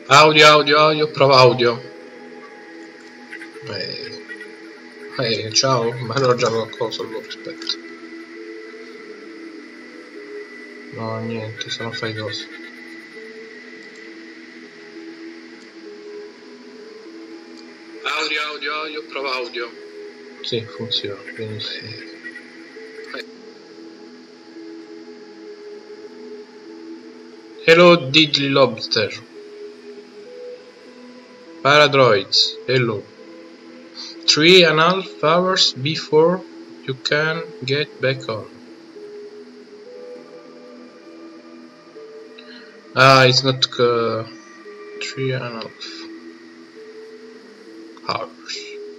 Audio, audio, audio, prova audio. Ciao, ma ero già qualcosa allora, aspetta. No, niente, sono faidoso. Audio, audio, audio, prova audio. Sì, funziona, benissimo. Hello, Diddly Lobster. Paradroids, hello. 3.5 hours before you can get back on. It's not 3.5 hours.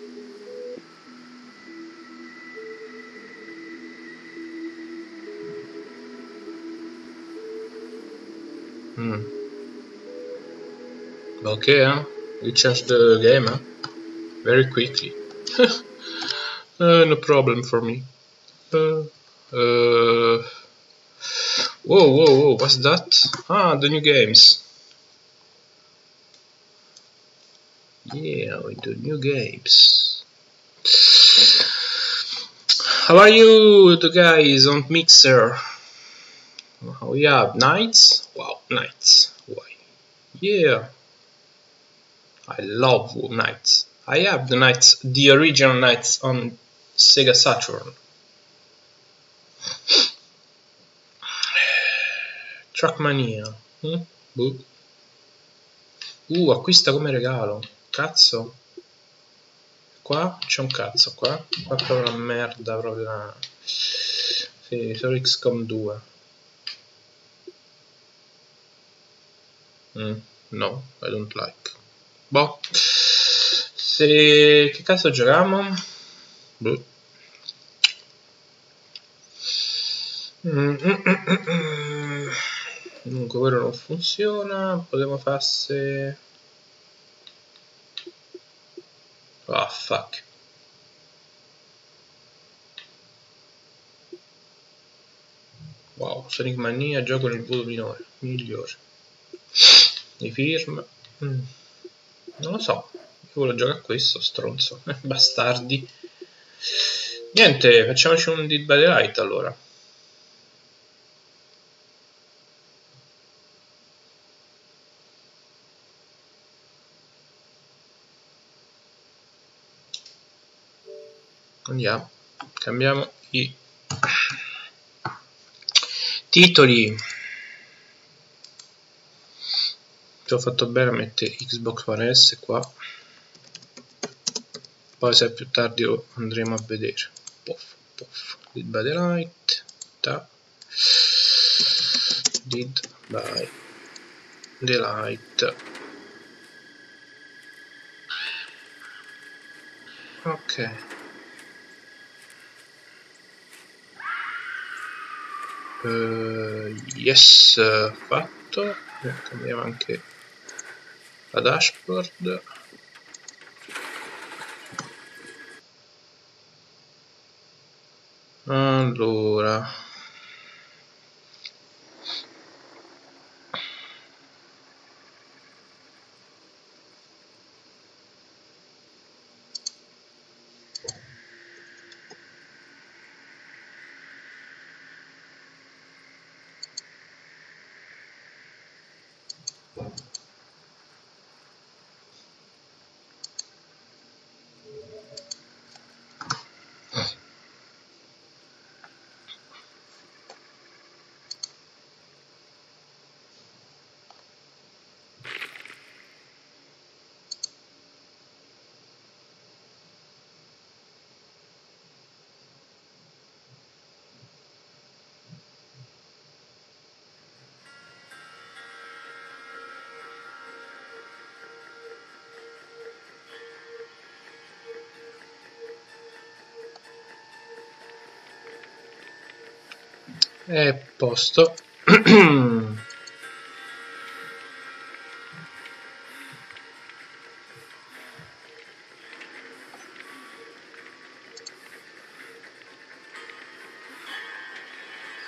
Okay, you changed the game, very quickly. No problem for me. Whoa, what's that? Ah, the new games. Yeah, the new games. How are you, the guys on Mixer? Oh, yeah, Knights? Wow, Knights. Why? Yeah. I love Knights. I have the Knights, the original Knights on Sega Saturn. Trackmania. Acquista come regalo. Cazzo. Qua c'è un cazzo qua. Qua è proprio una merda, proprio una... Sì, solo XCOM 2. No, I don't like. Boh. Se... Che cazzo giochiamo? Boh. Comunque quello non funziona. Potremmo farsi... Ah, fuck. Wow, Sonic Mania, gioco nel voto minore, migliore. I firm. Non lo so. Io voglio giocare a questo, stronzo. Bastardi. Niente, facciamoci un Dead by Daylight allora. Andiamo. Cambiamo i titoli. Se ho fatto bene a mettere Xbox One S qua. Poi se più tardi lo andremo a vedere. Puff, puff. Dead by Daylight. Ta. Dead by Daylight. Ok. Yes, fatto. Cambiamo anche la dashboard. Allora, è posto.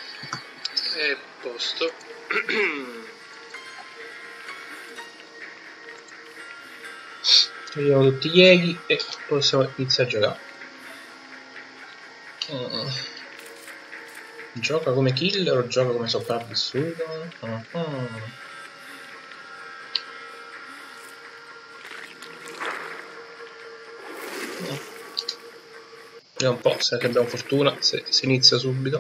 È posto. Vediamo tutti gli eghi e possiamo iniziare a giocare. Gioca come killer o gioca come sopravvissuto? Vediamo un po' se abbiamo fortuna, se si inizia subito.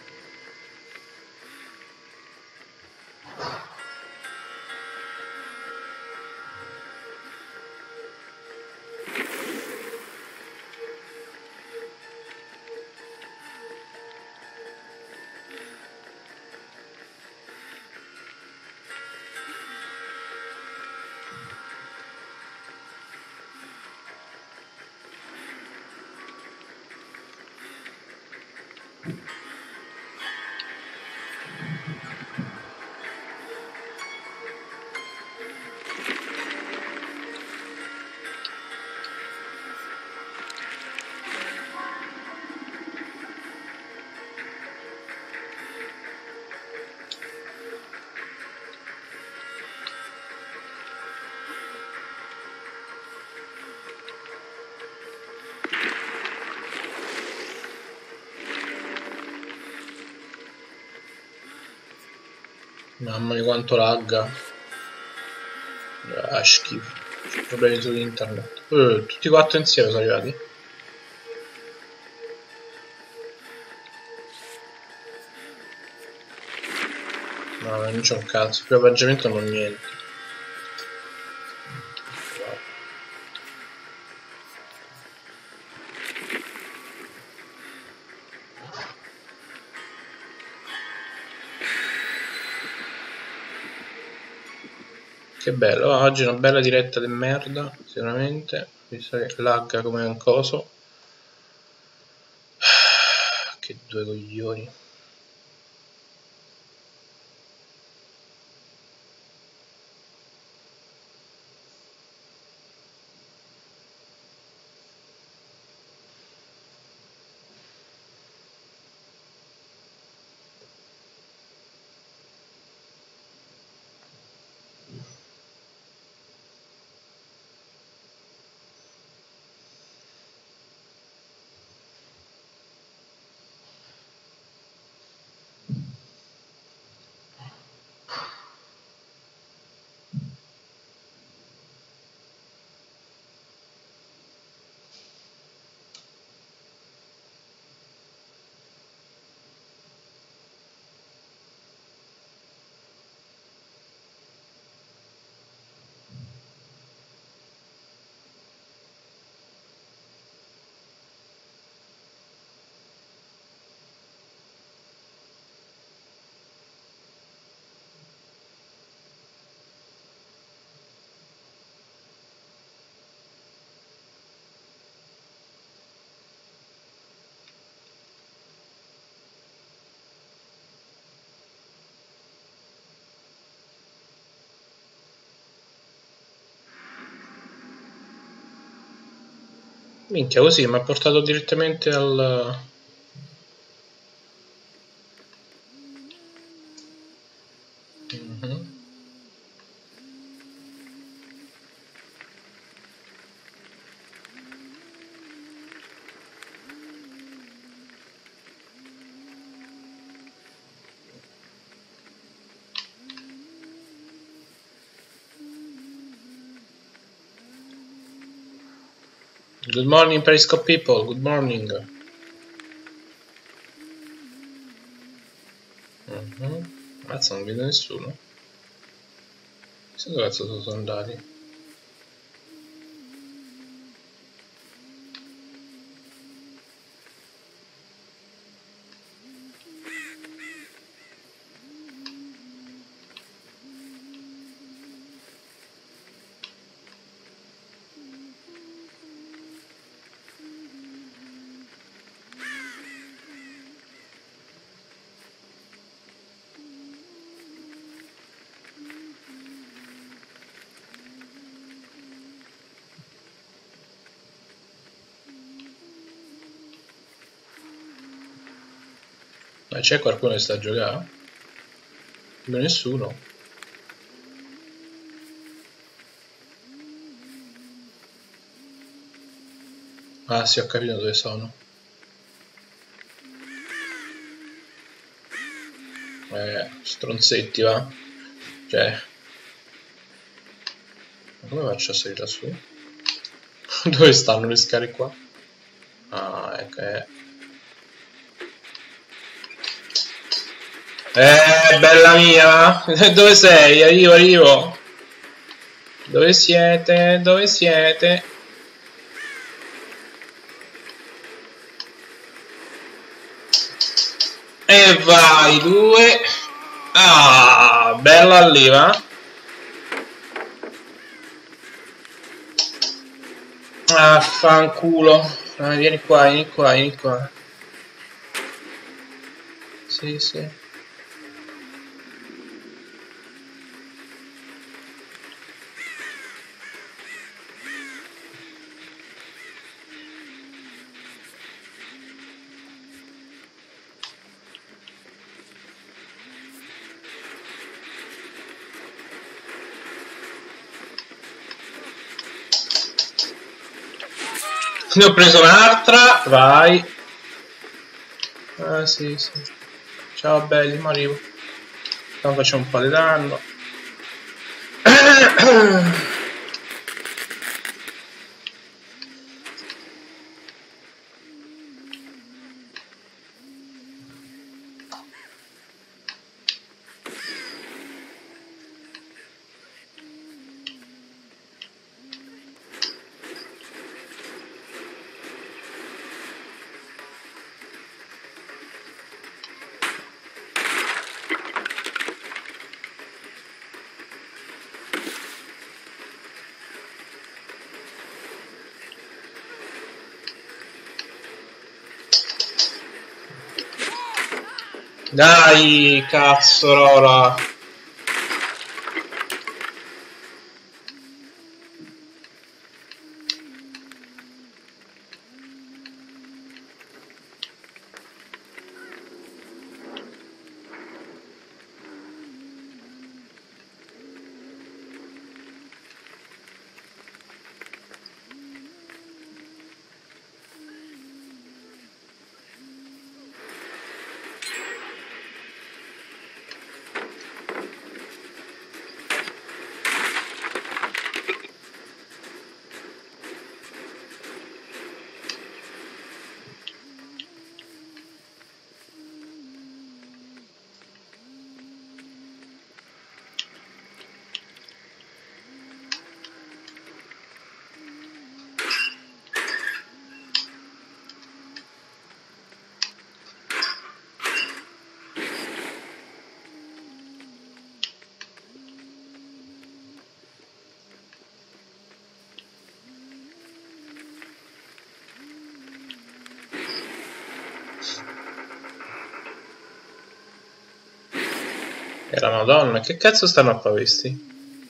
Mamma mia quanto lagga. Ah, schifo. C'ho problemi su internet. Tutti e 4 insieme sono arrivati. No, non c'è un cazzo. Più avvaggiamento non niente. Wow. Che bello, oggi una bella diretta di merda, sicuramente, visto che lagga come un coso. Che due coglioni. Minchia, così mi ha portato direttamente al... Good morning Periscope people, good morning. Mazza, non vedo nessuno. Dove cazzo sono andati? Ma c'è qualcuno che sta a giocare? Non nessuno. Ah sì, ho capito dove sono. Stronzetti, va. Cioè, ma come faccio a salire su? Dove stanno le scale qua? Ah, ecco, bella mia! Dove sei? Arrivo, arrivo! Dove siete? Dove siete? E vai, due! Ah, bella lì, va? Ah, fanculo! Ah, vieni qua, vieni qua, vieni qua. Sì, sì. Ne ho preso un'altra, vai. Ah, sì, sì. Ciao belli, ma arrivo. Stiamo facendo un po' di danno. Dai, cazzarola. E la Madonna, che cazzo stanno a fare questi?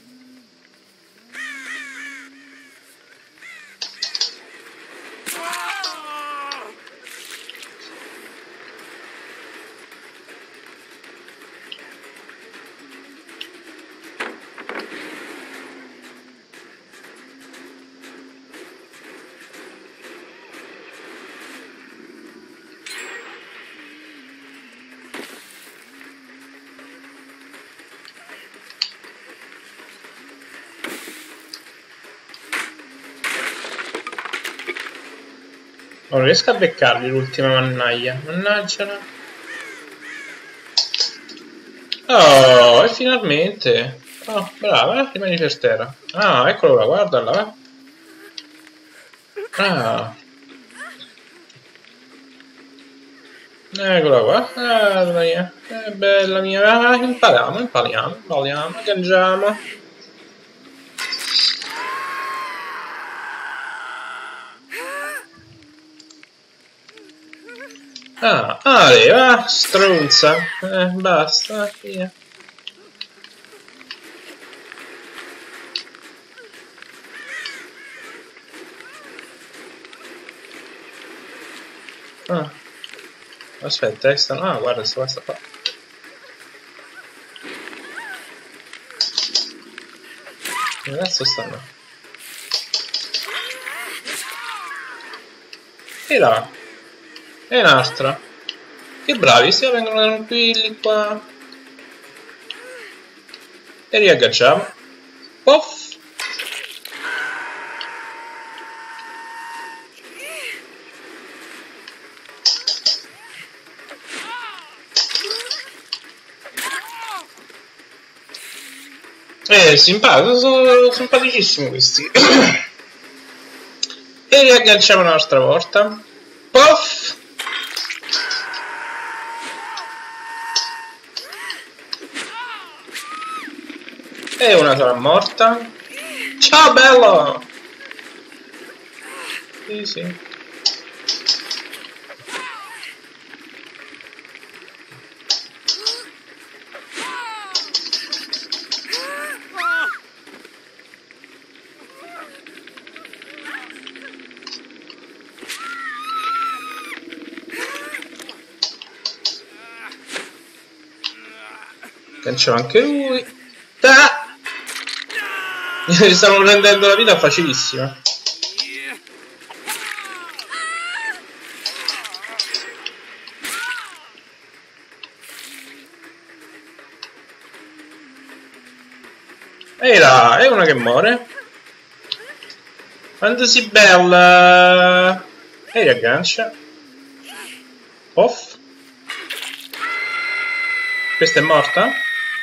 Non riesco a beccarli l'ultima mannaia. Mannaggia. Oh, e finalmente. Oh, brava, rimani per terra. Ah, eccolo là, guardala, va. Ah, eccola qua. Ah, mia. Bella mia. Ah, impariamo, impariamo, impariamo, agganciamo. Ah, va, stronza. Basta, via. Ah. Aspetta, stanno... Ah, guarda, questa qua. Dove cazzo stanno? E là. E un'altra. Che bravi, stiamo vengono tranquilli qua. E riagganciamo. Poff. Sono simpaticissimi questi. E riagganciamo un'altra volta. Poff. E una sarà morta. Ciao bello! Sì, sì. Agganciamo anche lui. Ah! Mi stanno rendendo la vita facilissima. E là, è una che muore. Fantasy Bella. E riaggancia. Off. Questa è morta?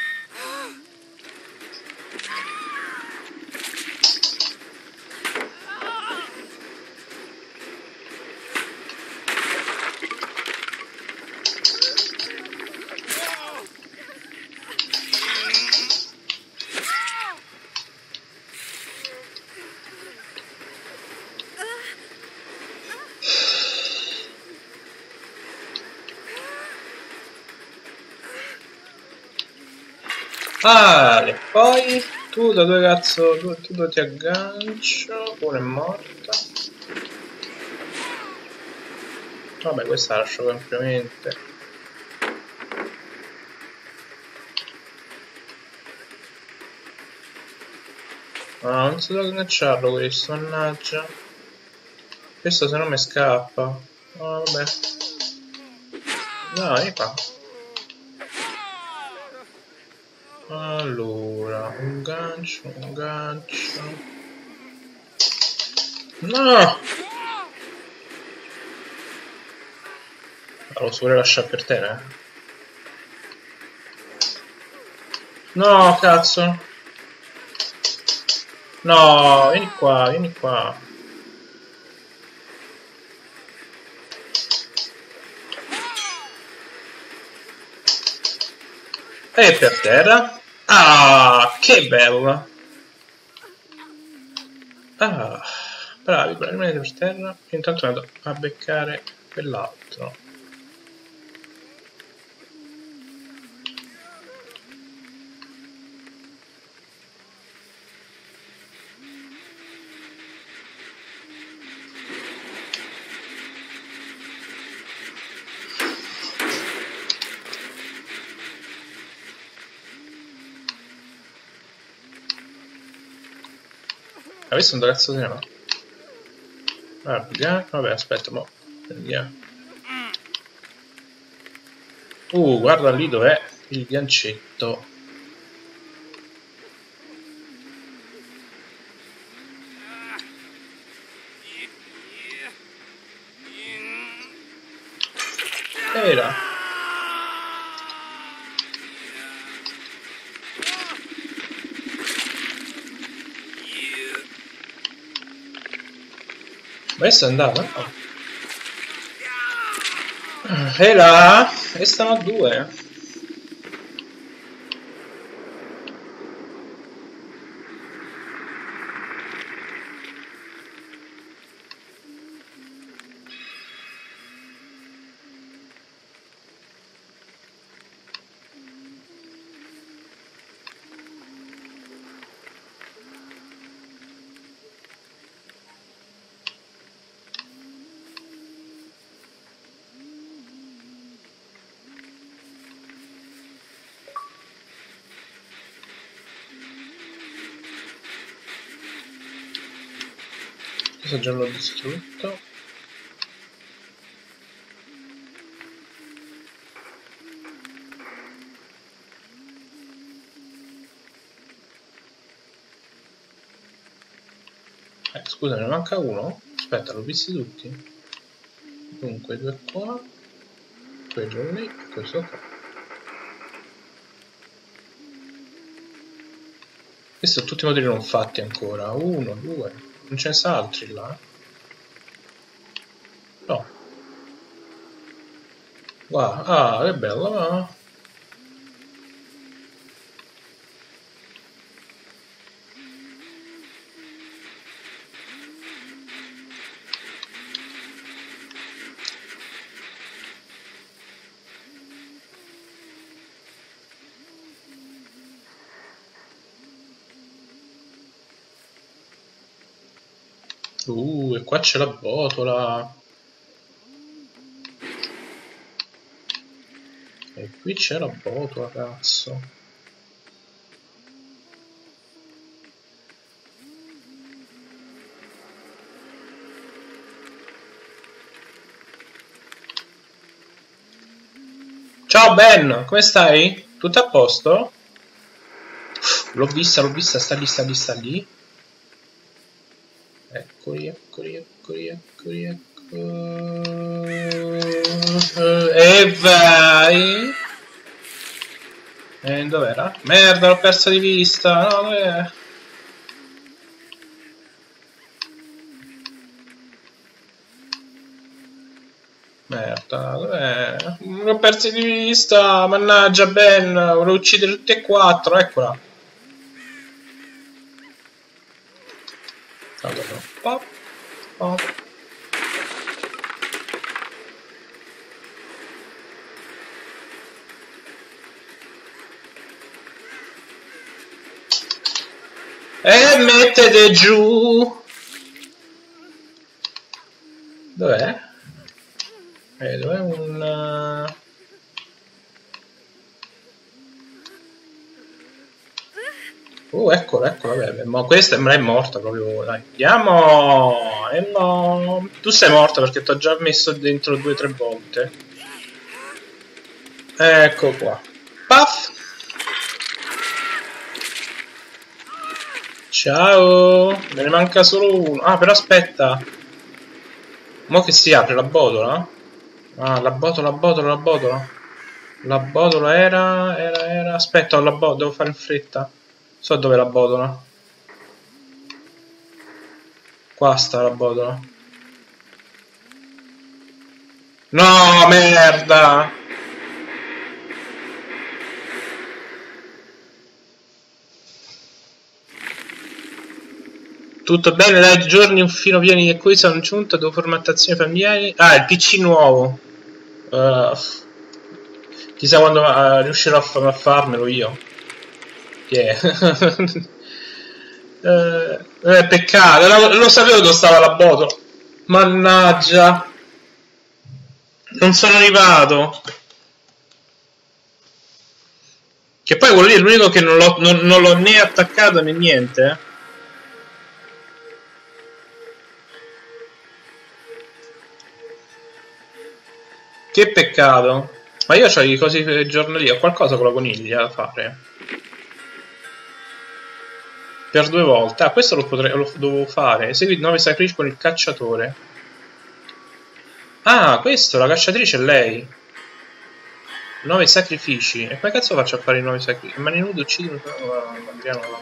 Vale, poi tu da dove cazzo tu dove ti aggancio? Una è morta. Vabbè, questa la lascio ampiamente. No, non so dove agganciarlo questo, mannaggia. Questo se no mi scappa. Oh, vabbè. Dai, qua. Allora, un gancio. No! Lo so pure lasciare per te, eh? No, cazzo! No, vieni qua, vieni qua. E per terra. Ah, che bella! Ah, bravi, rimanete per terra. Intanto vado a beccare quell'altro. Ha visto un cazzo di no? Guarda, vabbè, aspetta, mo. Vediamo. Guarda lì dov'è il gancetto. Era. Ma adesso è andata? No. E là, e stanno a due. Questo già l'ho distrutto. Scusa, ne manca uno? Aspetta, l'ho visti tutti. Dunque, due qua, quello lì, questo qua. Questi sono tutti i modelli non fatti ancora. Uno, due. Non ce ne sta altri là? No. Guarda, ah, che bello, no? E qua c'è la botola. E qui c'è la botola, cazzo. Ciao Ben, come stai? Tutto a posto? L'ho vista, sta lì, sta lì, sta lì. Eccoli, eccoli, eccoli, eccoli, eccoli. E vai! Dov'era? Merda, l'ho persa di vista! No, dov'è? Merda, dov'è? L'ho persa di vista! Mannaggia, Ben! Volevo uccidere tutti e quattro, eccola! Allora, pop, pop. E mettete giù! Dov'è? Dov'è un... eccolo, eccolo, vabbè, ma questa è morta proprio, dai. Andiamo! No! Tu sei morta perché ti ho già messo dentro 2 o 3 volte. Ecco qua. Puff! Ciao! Me ne manca solo uno. Ah, però aspetta. Mo' che si apre la botola? Ah, la botola, la botola, la botola. La botola era... Aspetta, ho la botola, devo fare in fretta. So dove è la botola. Qua sta la botola. No, merda! Tutto bene, dai, giorni un filo pieni di cui sono giunto dopo formattazioni familiari. Ah, il PC nuovo. Chissà quando riuscirò a farmelo io. Yeah. Peccato, lo sapevo dove stava la botola. Mannaggia. Non sono arrivato. Che poi quello lì è l'unico che non l'ho né attaccato né niente. Che peccato. Ma io ho i cosi giornalieri, ho qualcosa con la coniglia da fare. Per 2 volte. Ah, questo lo dovevo fare. Segui 9 sacrifici con il cacciatore. Ah, questo, la cacciatrice è lei. 9 sacrifici. E come cazzo faccio a fare i 9 sacrifici? Mani nude uccidono. Mandiamo la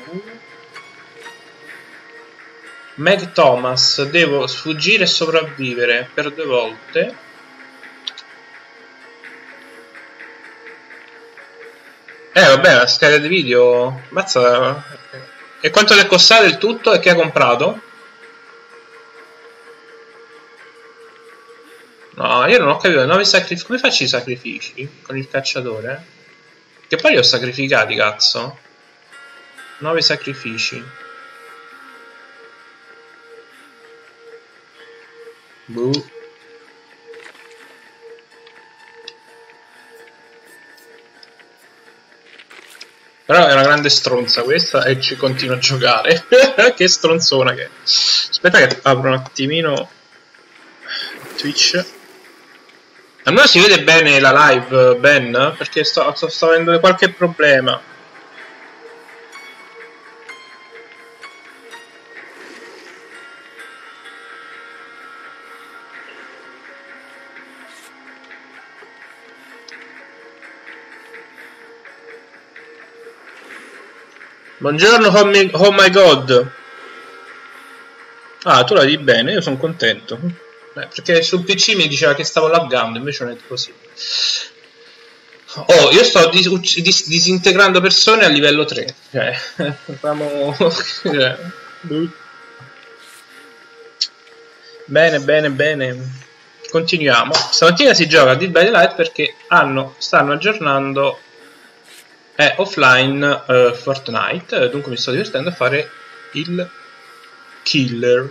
Meg Thomas, devo sfuggire e sopravvivere per 2 volte. Vabbè, la scheda di video. Mazza. E quanto ti è costato il tutto e che hai comprato? No, io non ho capito. 9 sacrifici. Come faccio i sacrifici? Con il cacciatore? Che poi li ho sacrificati, cazzo. 9 sacrifici. Buh. Però è una grande stronza questa e ci continua a giocare. Che stronzona che è. Aspetta che apro un attimino Twitch. Almeno si vede bene la live, Ben? Perché sto avendo qualche problema. Buongiorno, oh my god. Ah, tu la di bene, io sono contento. Perché sul PC mi diceva che stavo laggando, invece non è così. Oh, io sto disintegrando persone a livello 3. Cioè, siamo... Bene, bene, bene. Continuiamo. Stamattina si gioca a Dead by Daylight perché stanno aggiornando offline Fortnite, dunque mi sto divertendo a fare il killer.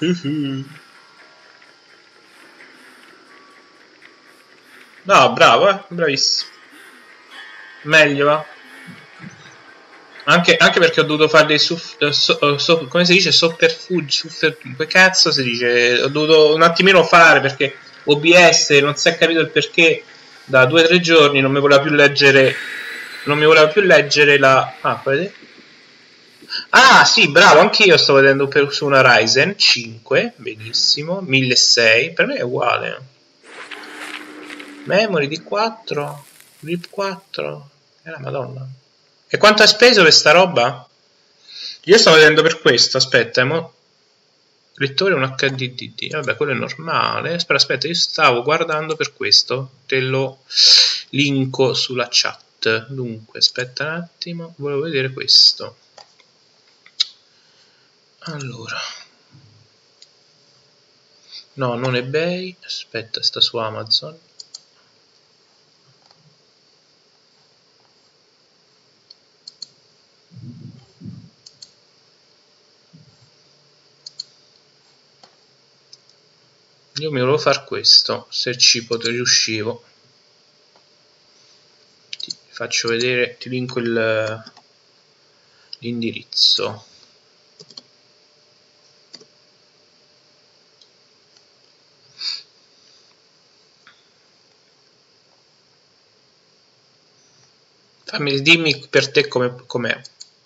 No, bravo, bravissimo. Meglio, va. Anche perché ho dovuto fare dei come si dice, sotterfugi, come cazzo si dice? Ho dovuto un attimino fare perché OBS non si è capito il perché da 2 o 3 giorni non mi voleva più leggere la... Ah, vedete? Ah, sì, bravo, anch'io sto vedendo su una Ryzen 5, benissimo, 1600, per me è uguale. Memory di 4, RIP 4, la madonna. E quanto ha speso questa roba? Io sto vedendo per questo, aspetta, lettore un HDD, vabbè, quello è normale. Aspetta, io stavo guardando per questo, te lo linko sulla chat. Dunque, aspetta un attimo, volevo vedere questo. Allora, no, non eBay, aspetta, sta su Amazon. Io mi volevo fare questo, se ci riuscivo. Ti faccio vedere, ti linko l'indirizzo. Dimmi per te com'è.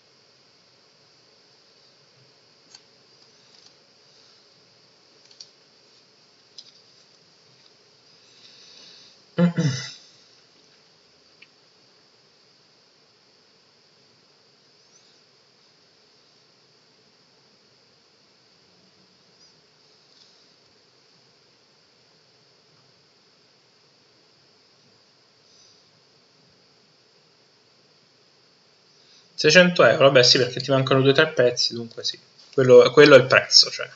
€600, vabbè sì, perché ti mancano 2 o 3 pezzi, dunque sì, quello è il prezzo, cioè.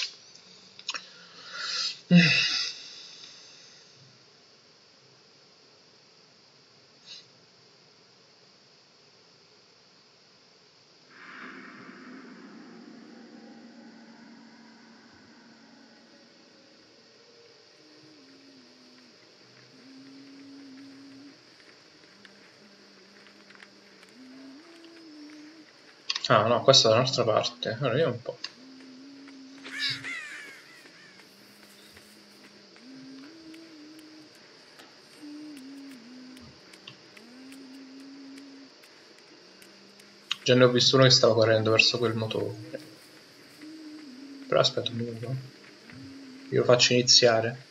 Ah no, questa è da un'altra parte, allora io un po'. Già ne ho visto uno che stava correndo verso quel motore. Però aspetta un minuto. Io lo faccio iniziare.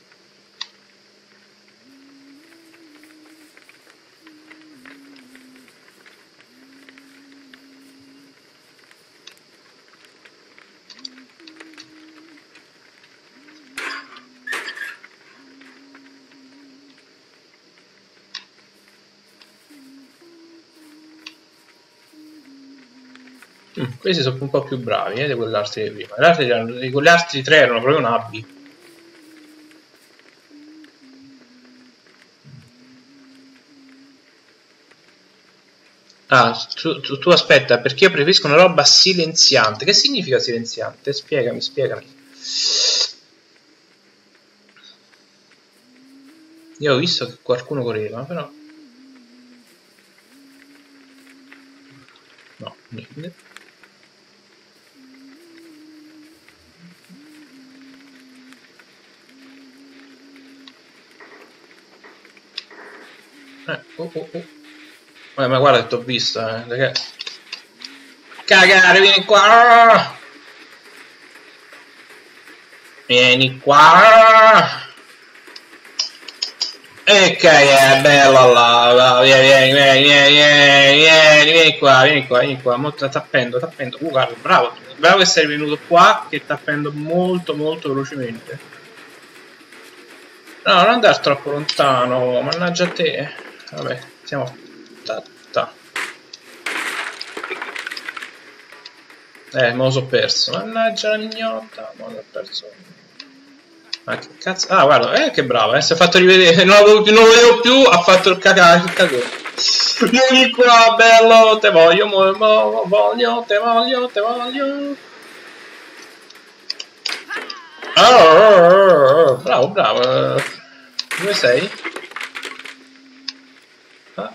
Questi sono un po' più bravi di quell'altri di prima. Quegli altri 3 erano proprio nabbi. Ah, tu aspetta, perché io preferisco una roba silenziante. Che significa silenziante? Spiegami. Io ho visto che qualcuno correva, però... No, niente. Ma guarda che t'ho visto, perché... Cagare, vieni qua! Vieni qua! E che è bella là, vieni qua, vieni qua, molto tappendo, guarda, bravo, bravo che sei venuto qua, che tappendo molto velocemente. No, non andare troppo lontano, mannaggia a te. Vabbè, siamo... me lo so perso, mannaggia la mignotta, me lo so perso. Ma che cazzo? Ah, guarda, che bravo, si è fatto rivedere, non lo vedevo più, ha fatto il cagare. Vieni qua, bello, te voglio, te voglio. Oh, bravo. Dove sei? Ah.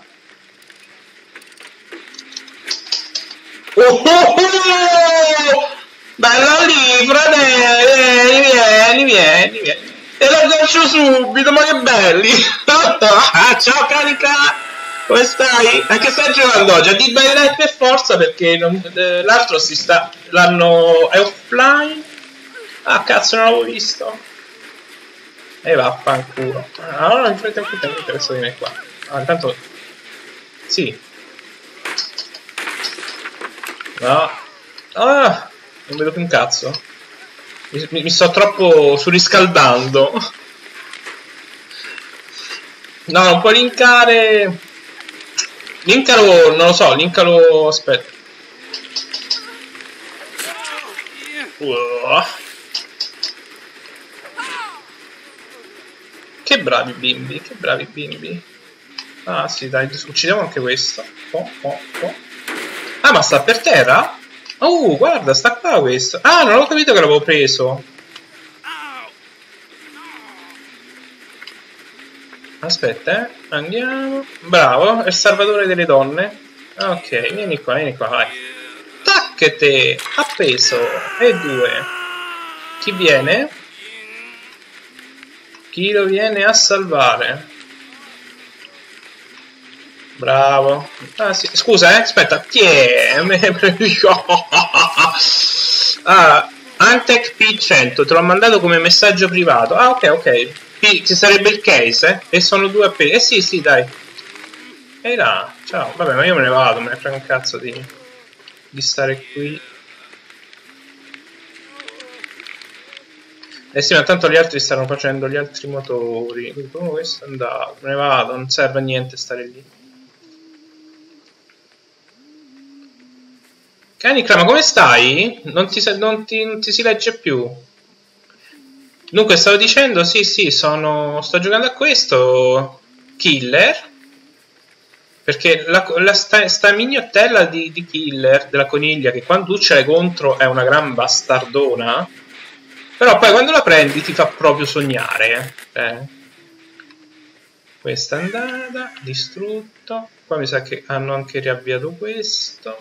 Bella lì, fratello, vieni. E lo faccio subito, ma che belli! Ciao carica! Come stai? A che stai giocando oggi? A Dead by Daylight per forza perché l'altro è offline? Ah cazzo, non l'avevo visto! E vaffanculo. Allora in fretta adesso viene qua. Ah, intanto... Sì. No. Ah! Non vedo più un cazzo. Mi sto troppo surriscaldando. No, non può linkare. Linkalo, non lo so, linkalo. Aspetta. Che bravi bimbi, Ah sì, dai, uccidiamo anche questo. Ah, ma sta per terra? Oh, guarda, sta qua questo. Ah, non ho capito che l'avevo preso. Aspetta, andiamo. Bravo, è il salvatore delle donne. Ok, vieni qua, vai. Tacchete, appeso. E 2. Chi viene? Chi lo viene a salvare? Bravo. Ah, sì. Scusa, aspetta. Ah, Antec P100, te l'ho mandato come messaggio privato. Ah, ok. Ci sarebbe il case, E sono 2 appesi. Sì, dai. Ehi là, ciao. Vabbè, ma io me ne vado, me ne frega un cazzo di stare qui. Eh sì, ma tanto gli altri stanno facendo gli altri motori. Come questo è andato? Me ne vado, non serve a niente stare lì. Canicra, ma come stai? Non ti si legge più. Dunque, stavo dicendo, sì, sto giocando a questo Killer. Perché sta mignottella di Killer, della coniglia, che quando tu ce l'hai contro è una gran bastardona. Però poi quando la prendi ti fa proprio sognare. Questa è andata, distrutto. Qua mi sa che hanno anche riavviato questo.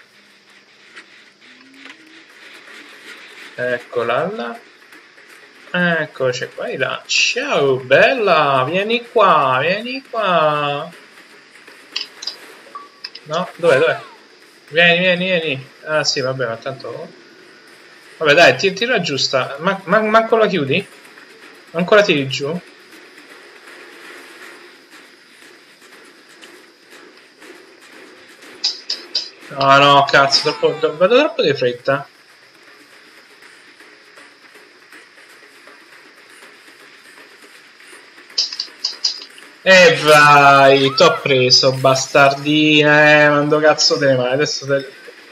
Eccola là. Eccoci qua, là. Ciao, bella, vieni qua. No, dov'è? Vieni. Ah sì, vabbè, ma tanto... Vabbè, dai, tira giusta. Manco la chiudi? Ancora tiri giù? No, cazzo, vado troppo di fretta. E vai, t'ho preso, bastardina, mando cazzo te, ma adesso te...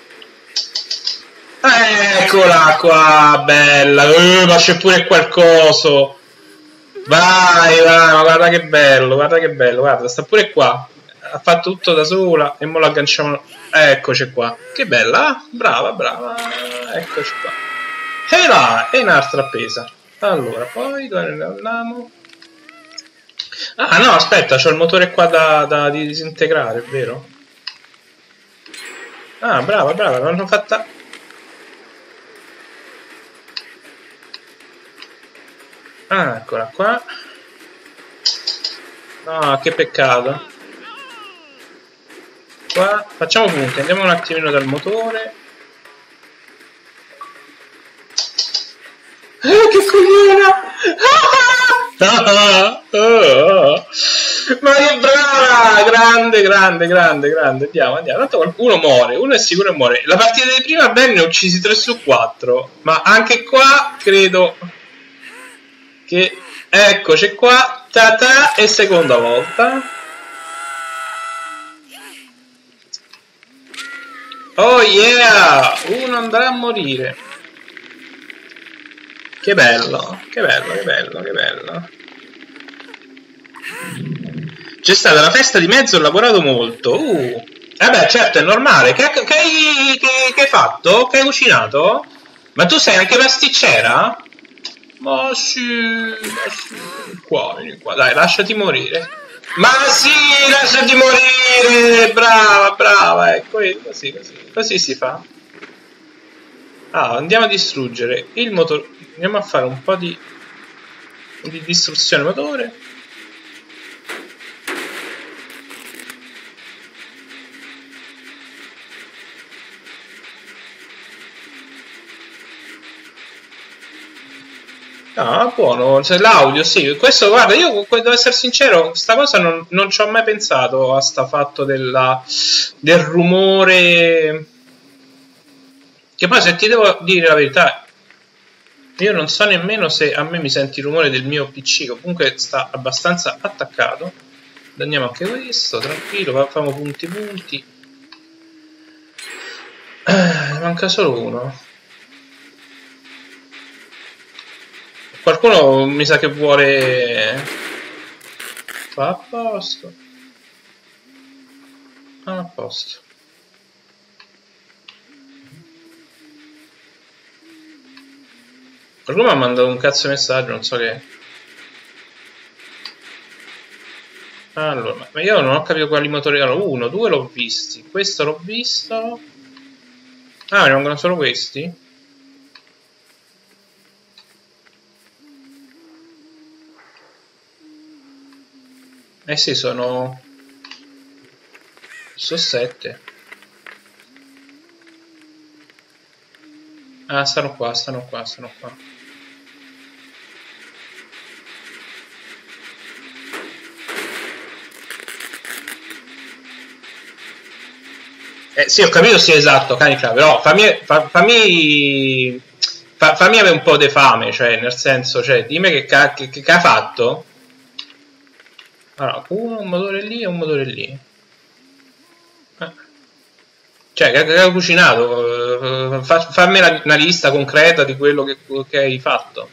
Eccola qua, bella, ma c'è pure qualcosa. Vai, ma guarda che bello, guarda, sta pure qua. Ha fatto tutto da sola e mo lo agganciamo. Eccoci qua. Che bella, brava, eccoci qua. E là, è un'altra appesa. Allora, poi dove andiamo? Ah no, aspetta, c'ho il motore qua da disintegrare, è vero? Ah, brava, l'hanno fatta... Ah, eccola qua. No, che peccato. Qua, facciamo punti, andiamo un attimino dal motore. Che cogliona! Ma che brava! Grande, grande, grande, grande. Andiamo, andiamo. Tanto qualcuno muore, uno è sicuro che muore. La partita di prima Ben ne ha uccisi 3 su 4. Ma anche qua credo che... Eccoci qua. Ta-ta, e seconda volta. Oh yeah! Uno andrà a morire. Che bello, che bello, che bello, che bello. C'è stata la festa di mezzo, ho lavorato molto. Vabbè, certo, è normale. Che hai fatto? Che hai cucinato? Ma tu sei anche pasticcera? Ma sì, ma sì. Qua, vieni qua, dai, lasciati morire. Ma sì, lasciati morire! Brava, brava, ecco, così, così. Così si fa. Ah, andiamo a distruggere il motore. Andiamo a fare un po' di distruzione motore. Ah, buono, cioè, l'audio, sì. Questo, guarda, io devo essere sincero, sta cosa non ci ho mai pensato a sta fatto del rumore. Che poi, se ti devo dire la verità, io non so nemmeno se a me mi senti il rumore del mio PC, comunque sta abbastanza attaccato. Andiamo anche questo, tranquillo, facciamo punti punti. Manca solo uno. Qualcuno mi sa che vuole... Va a posto. Ah, a posto. Qualcuno mi ha mandato un cazzo di messaggio, non so che... Allora, ma io non ho capito quali motori erano. Uno, due l'ho visti. Questo l'ho visto. Ah, mi rimangono solo questi? Eh sì, sono 7. Ah, stanno qua, stanno qua, stanno qua. Sì, ho capito, sì, esatto, canica, però fammi avere un po' di fame, cioè, nel senso, cioè, dimmi che ha fatto. Allora, un motore lì e un motore lì. Cioè, che hai cucinato? Fammi una lista concreta di quello che hai fatto.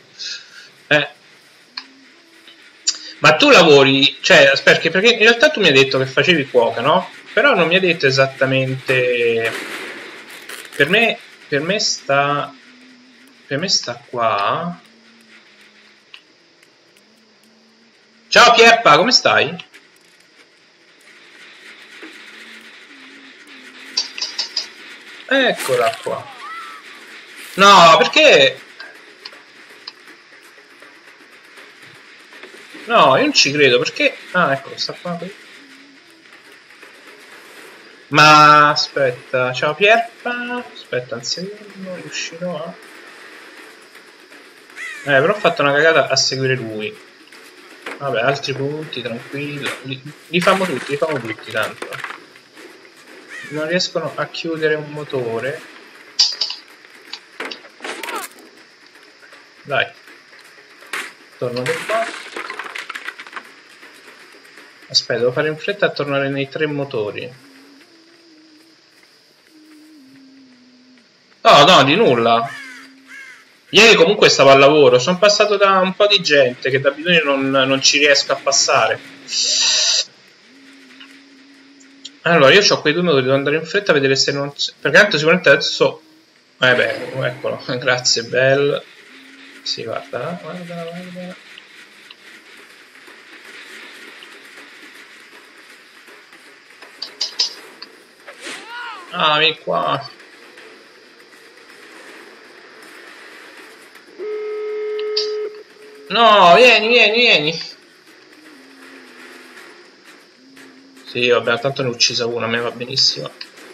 Ma tu lavori, cioè, aspetta, perché in realtà tu mi hai detto che facevi cuoca, no? Però non mi hai detto esattamente... Per me sta qua... Ciao Pierpa, come stai? Eccola qua. No, perché... No, io non ci credo, perché... Ah, ecco, sta qua. Ma aspetta, ciao Pierpa. Aspetta un secondo, riuscirò a... però ho fatto una cagata a seguire lui. Vabbè, altri punti, tranquillo. Li famo tutti, tanto. Non riescono a chiudere un motore. Dai. Torno di qua. Aspetta, devo fare in fretta a tornare nei 3 motori. No, no, di nulla. Ieri comunque stavo al lavoro, sono passato da un po' di gente che da abitudine non ci riesco a passare. Allora, io ho quei 2 motori, devo andare in fretta a vedere se non... Perché tanto sicuramente adesso... beh, eccolo, grazie, Bell. Sì, guarda, guarda, guarda. Ah, vieni qua. No, vieni, vieni, vieni. Sì, vabbè, tanto ne ho uccisa una, a me va benissimo.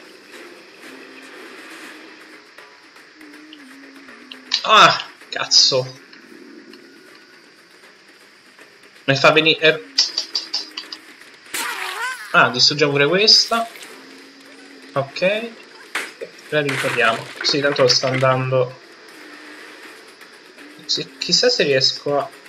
Ah, cazzo. Mi fa venire... Ah, distruggiamo pure questa. Ok. La ricordiamo. Sì, tanto sta andando. Sì, chissà se riesco a...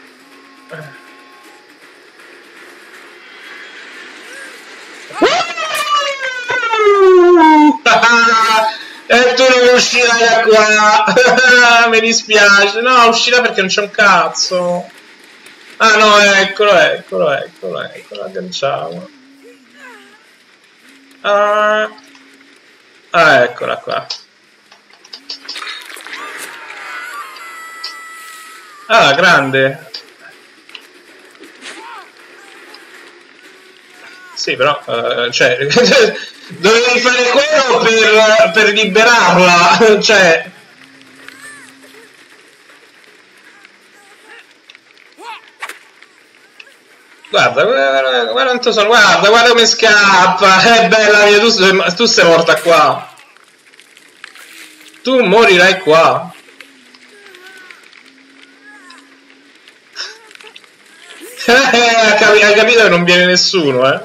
E tu non uscirai da qua. Mi dispiace. No, uscirà perché non c'è un cazzo. Ah no, eccolo, agganciamo. Ah, eccola qua. Ah, grande. Sì, però, cioè, dovevi fare quello per liberarla, cioè... Guarda, guarda, guarda quanto sono, guarda come scappa, è bella mia, tu sei morta qua. Tu morirai qua. Hai capito che non viene nessuno, eh?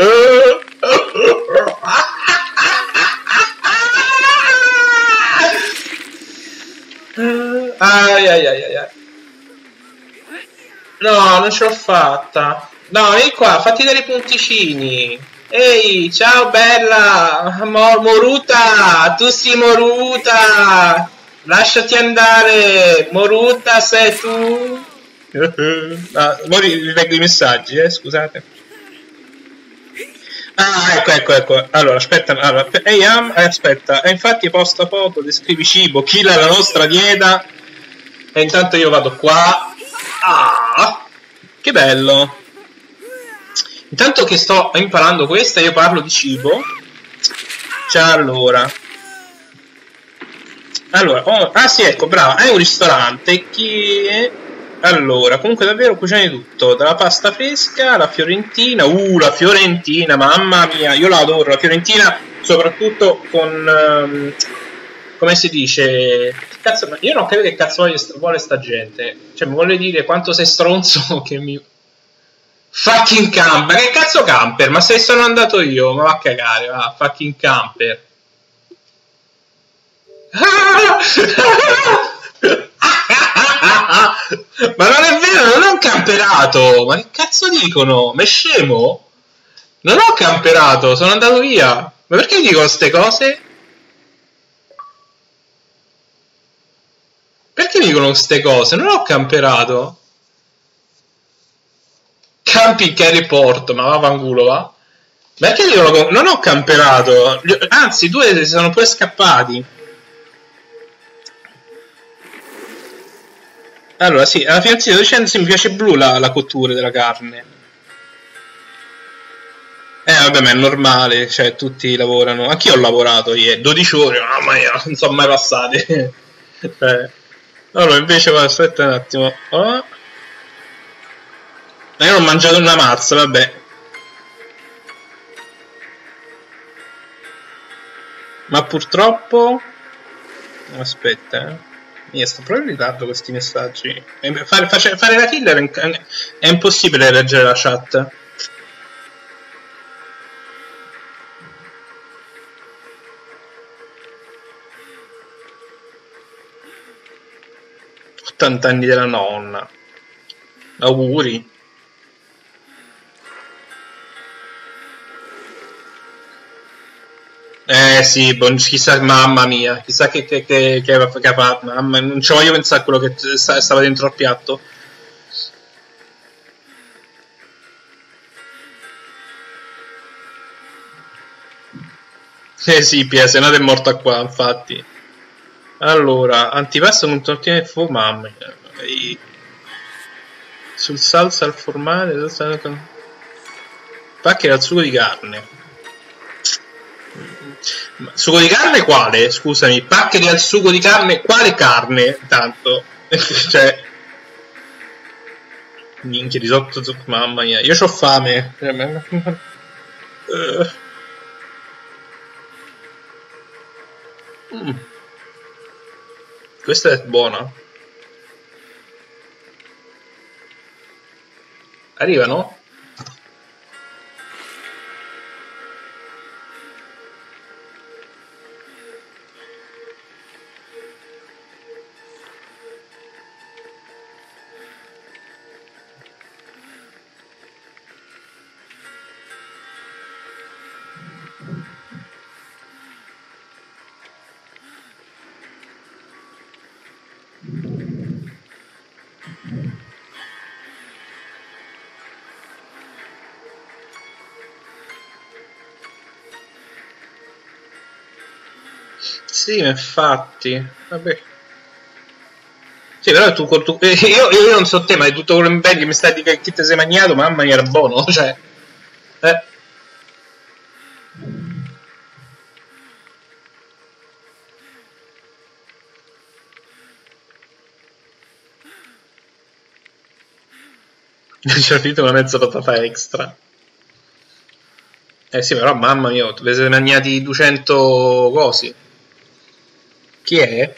Ai ai ai ai ai. No, non ce l'ho fatta. No, vieni qua, fatti dare i punticini. Ehi, ciao bella. Moruta, tu sei Moruta. Lasciati andare. Moruta sei tu. Ah, ora vi leggo i messaggi, scusate. Ah, ecco. Allora, aspetta. Allora, ehi, aspetta. E infatti posta foto, descrivi cibo, chi la nostra dieta. E intanto io vado qua. Ah, che bello. Intanto che sto imparando questa, io parlo di cibo. Cioè, allora, ah sì, ecco, brava, è un ristorante che... Allora, comunque davvero cucina di tutto, dalla pasta fresca, la la fiorentina, mamma mia, io la adoro, la fiorentina, soprattutto con... come si dice? Cazzo, io non credo che cazzo vuole sta gente, cioè mi vuole dire quanto sei stronzo che mi... Fucking camper, che cazzo camper? Ma se sono andato io, ma va a cagare, va, fucking camper. Ma non è vero, non ho camperato. Ma che cazzo dicono? Ma è scemo? Non ho camperato, sono andato via. Ma perché dicono queste cose? Perché dicono queste cose? Non ho camperato. Campi che report, ma va fanculo, va. Perché dicono non ho camperato? Anzi, due si sono pure scappati. Allora, sì, alla fine sto dicendo sì, mi piace blu la cottura della carne. Vabbè, ma è normale, cioè tutti lavorano. Anch'io ho lavorato ieri, 12 ore, mamma mia, non sono mai passate. Allora, invece, aspetta un attimo. Oh. Io ho mangiato una mazza, vabbè. Ma purtroppo... Aspetta, Io sto proprio in ritardo questi messaggi. Fare la killer è impossibile leggere la chat. Anni della nonna. Auguri. Sì, chissà, mamma mia, chissà che ha fatto, mamma, non ci voglio pensare a quello che stava dentro al piatto. Sì, PS, nato è morta qua, infatti. Allora, antipasto con tortine e fu, mamma mia. Sul salsa al formale, pacchera al sugo di carne. Sugo di carne quale? Scusami, paccheri al sugo di carne, quale carne? Tanto, cioè, minchia risotto, mamma mia, io c'ho fame. Mm. Questa è buona. Arrivano? Sì, ma infatti. Vabbè. Sì, però io non so te, ma è tutto quello in che mi stai di che ti sei mangiato, mamma mia, era buono, cioè. Eh. Ci ho finito una mezza patata extra. Eh sì, però mamma mia, vi siete mangiati 200 cosi. Chi è?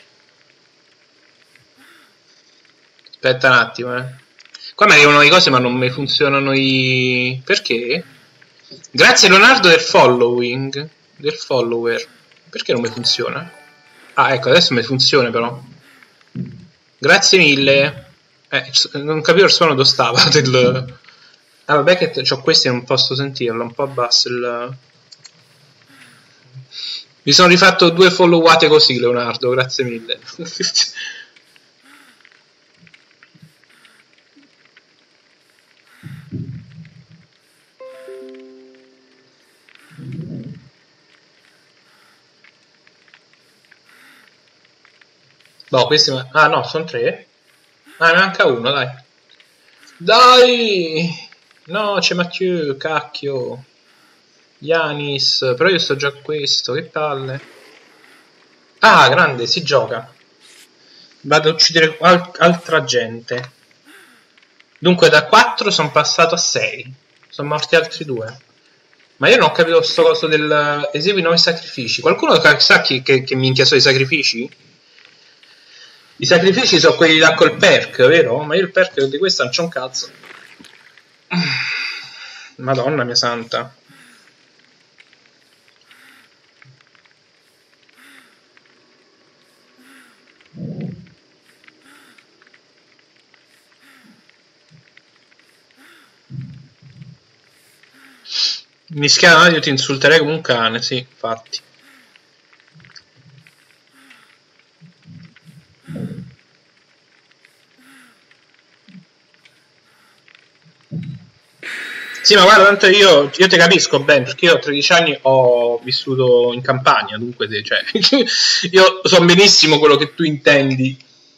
Aspetta un attimo, eh. Qua mi arrivano le cose ma non mi funzionano i... Perché? Grazie Leonardo del following. Del follower. Perché non mi funziona? Ah, ecco, adesso mi funziona però. Grazie mille. Non capivo il suono dove stava del... Ah, vabbè che ho questi e non posso sentirlo, un po' basso il... Mi sono rifatto 2 followate così, Leonardo, grazie mille. No, questi... Ah no, sono 3. Ah, ne manca uno, dai. Dai! No, c'è Mathieu, cacchio. Yanis, però io sto già a questo, che palle. Ah, grande, si gioca. Vado a uccidere altra gente. Dunque da 4 sono passato a 6. Sono morti altri 2. Ma io non ho capito sto coso del esegui 9 sacrifici. Qualcuno sa che minchia sono i sacrifici? I sacrifici sono quelli là col perk, vero? Ma io il perk di questa non c'ho un cazzo. Madonna mia santa. Mischiato, io ti insulterei come un cane, sì, infatti. Sì, ma guarda, tanto io ti capisco bene, perché io a 13 anni ho vissuto in campagna, dunque, cioè, io so benissimo quello che tu intendi.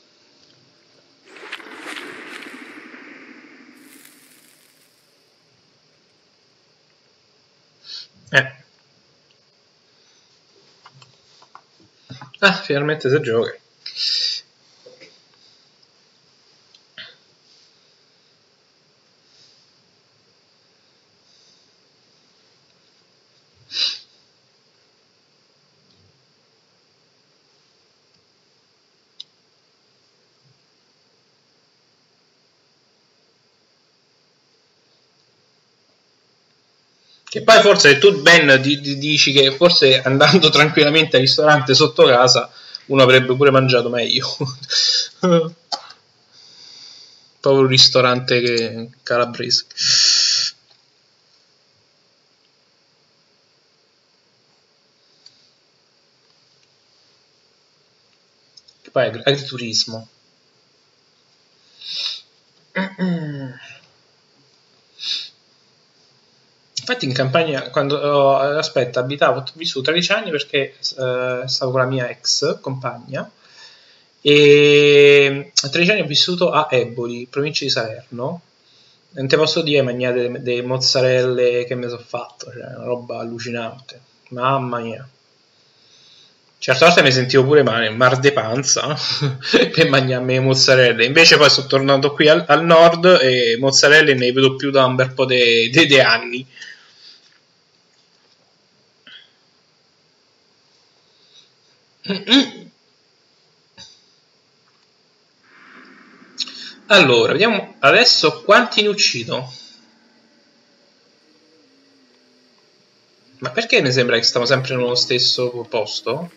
Ah, finalmente si gioca. Che poi forse tu Ben dici che forse andando tranquillamente al ristorante sotto casa uno avrebbe pure mangiato meglio. Proprio un ristorante calabrese. Che poi è agriturismo. Infatti in campagna, quando aspetta, abitavo, ho vissuto 13 anni perché stavo con la mia ex compagna e a 13 anni ho vissuto a Eboli, provincia di Salerno. Non ti posso dire, mangiate delle mozzarelle che mi sono fatto, cioè una roba allucinante. Mamma mia. Certe volte mi sentivo pure male, mar de panza per mangiarmi le mozzarelle. Invece poi sono tornato qui al nord e mozzarelle ne vedo più da un bel po' di anni. Allora, vediamo adesso quanti ne uccido. Ma perché mi sembra che stiamo sempre nello stesso posto?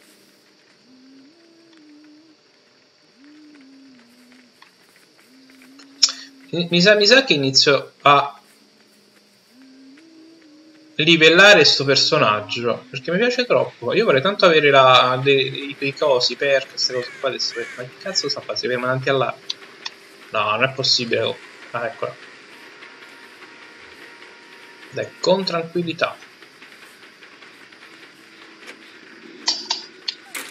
Mi sa che inizio a livellare sto personaggio perché mi piace troppo. Io vorrei tanto avere dei cosi per queste cose qua adesso. Ma che cazzo sta a fare? Si ferma davanti all'arco? No, non è possibile. Oh. Ah, eccola. Dai, con tranquillità.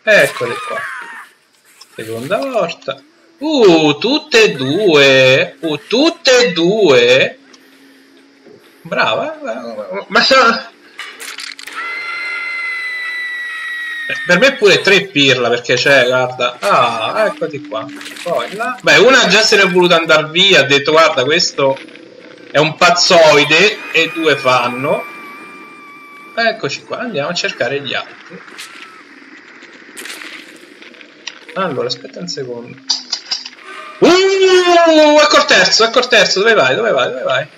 Eccole qua. Seconda volta. Tutte e due. Tutte e due. Brava. Ma sono... Per me pure 3 pirla, perché c'è, guarda. Ah, eccoti qua. Poi là. Beh, una già se ne è voluta andare via, ha detto guarda, questo è un pazzoide, e 2 fanno. Eccoci qua, andiamo a cercare gli altri. Allora, aspetta un secondo. Ecco il terzo, dove vai, dove vai, dove vai?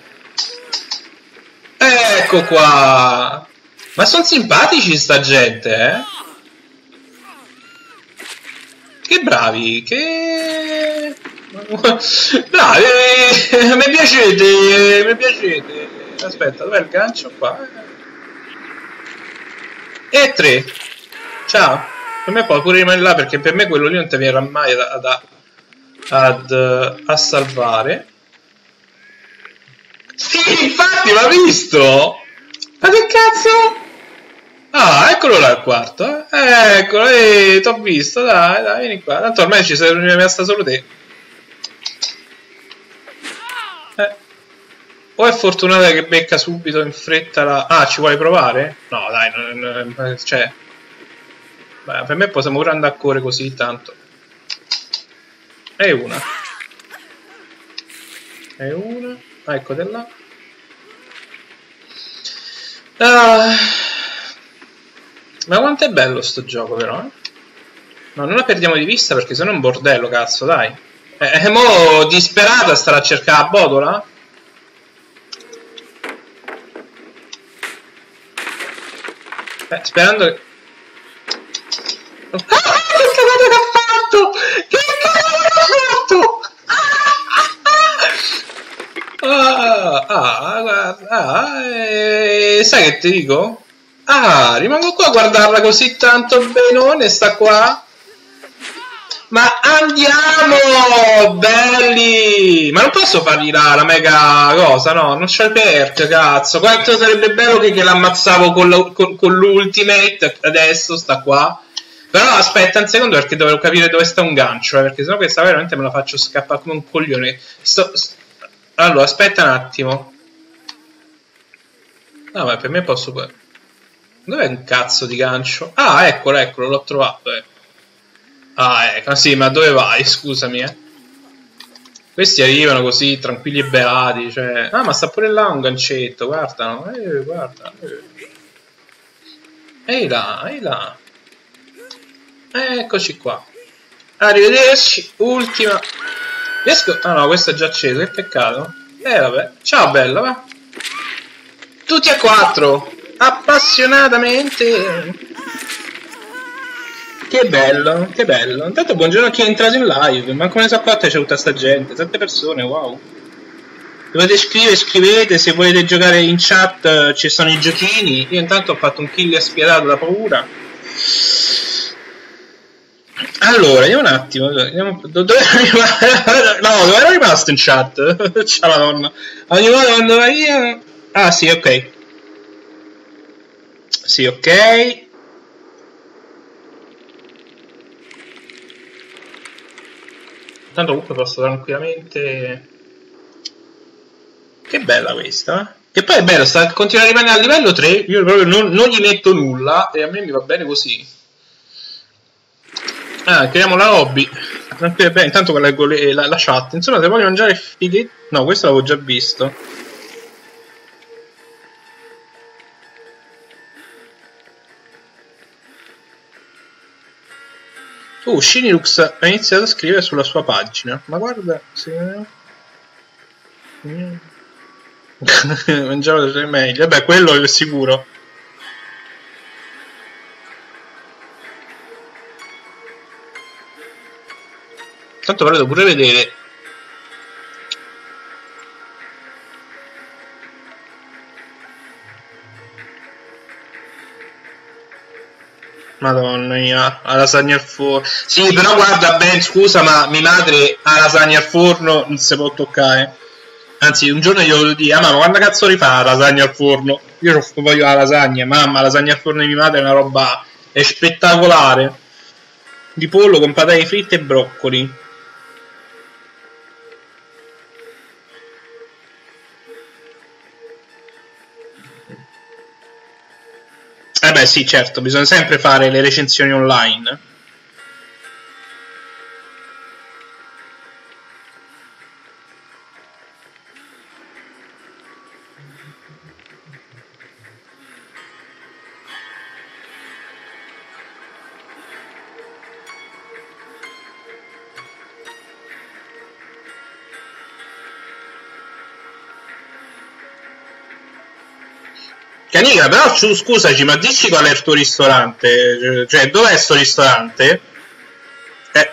Ecco qua. Ma sono simpatici sta gente, eh? Che bravi, che... bravi, mi piacete, mi piacete. Aspetta, dov'è il gancio qua? E 3. Ciao. Per me può pure rimanere là, perché per me quello lì non ti verrà mai a salvare. Sì, infatti, l'ha visto? Ma che cazzo? Ah, eccolo là il quarto. Eccolo, t'ho visto, dai, vieni qua. Tanto ormai ci sei rimasta solo te. O è fortunata che becca subito in fretta la... Ah, ci vuoi provare? No, dai, cioè... Beh, per me possiamo pure andare a correre così, tanto. E una. E una. Ah, eccoti là. Ma quanto è bello sto gioco, però, eh? No, non la perdiamo di vista, perché sennò è un bordello, cazzo, dai. Mo disperata starà a cercare la botola? Sperando che... Ah, che cagata che ha fatto! Che cagata che ha fatto! Sai che ti dico? Ah, rimango qua a guardarla così tanto benone, sta qua. Ma andiamo, belli! Ma non posso fargli la mega cosa, no? Non c'è il perk, cazzo. Quanto sarebbe bello che l'ammazzavo con l'ultimate, adesso sta qua. Però aspetta un secondo, perché dovevo capire dove sta un gancio, perché sennò questa veramente me la faccio scappare come un coglione. Allora, aspetta un attimo. No, ma per me posso... Dov'è un cazzo di gancio? Ah, eccolo, l'ho trovato, Ah, ecco, sì, ma dove vai? Scusami, Questi arrivano così, tranquilli e beati, cioè... Ah, ma sta pure là un gancetto, guardano. Guarda. Ehi là. Eccoci qua. Arrivederci, ultima. Riesco... Ah no, questo è già acceso, che peccato. Vabbè. Ciao, bella, va. Tutti a 4. Appassionatamente. Che bello, che bello. Intanto buongiorno a chi è entrato in live. Manco ne so quante c'è tutta sta gente. 7 persone, wow. Dovete scrivere, scrivete. Se volete giocare in chat ci sono i giochini. Io intanto ho fatto un kill spietato da paura. Allora, vediamo un attimo. Dove ero rimasto in chat? Ciao la donna. Ogni volta quando vai io... Ah, sì, ok. Sì, ok. Tanto comunque posso tranquillamente... Che bella questa, Che poi è bello, continua a rimanere a livello 3, io proprio non gli metto nulla e a me mi va bene così. Ah, creiamo la lobby. Bene, intanto leggo la chat. Insomma, se voglio mangiare fighetti... No, questo l'avevo già visto. Shinilux ha iniziato a scrivere sulla sua pagina. Ma guarda, se... Mangiavo le meglio. Vabbè, quello è sicuro. Tanto volevo pure vedere. Madonna mia, la lasagna al forno. Sì, però guarda Ben, scusa, ma mia madre ha lasagna al forno non si può toccare. Anzi, un giorno io volevo dire, mamma, quando cazzo rifà la lasagna al forno? Io voglio la lasagna, mamma, la lasagna al forno di mia madre è una roba, è spettacolare. di pollo con patate fritte e broccoli. Eh beh sì, certo, bisogna sempre fare le recensioni online. Canica, però scusaci, ma dici qual è il tuo ristorante? Cioè, dov'è sto ristorante? Eh,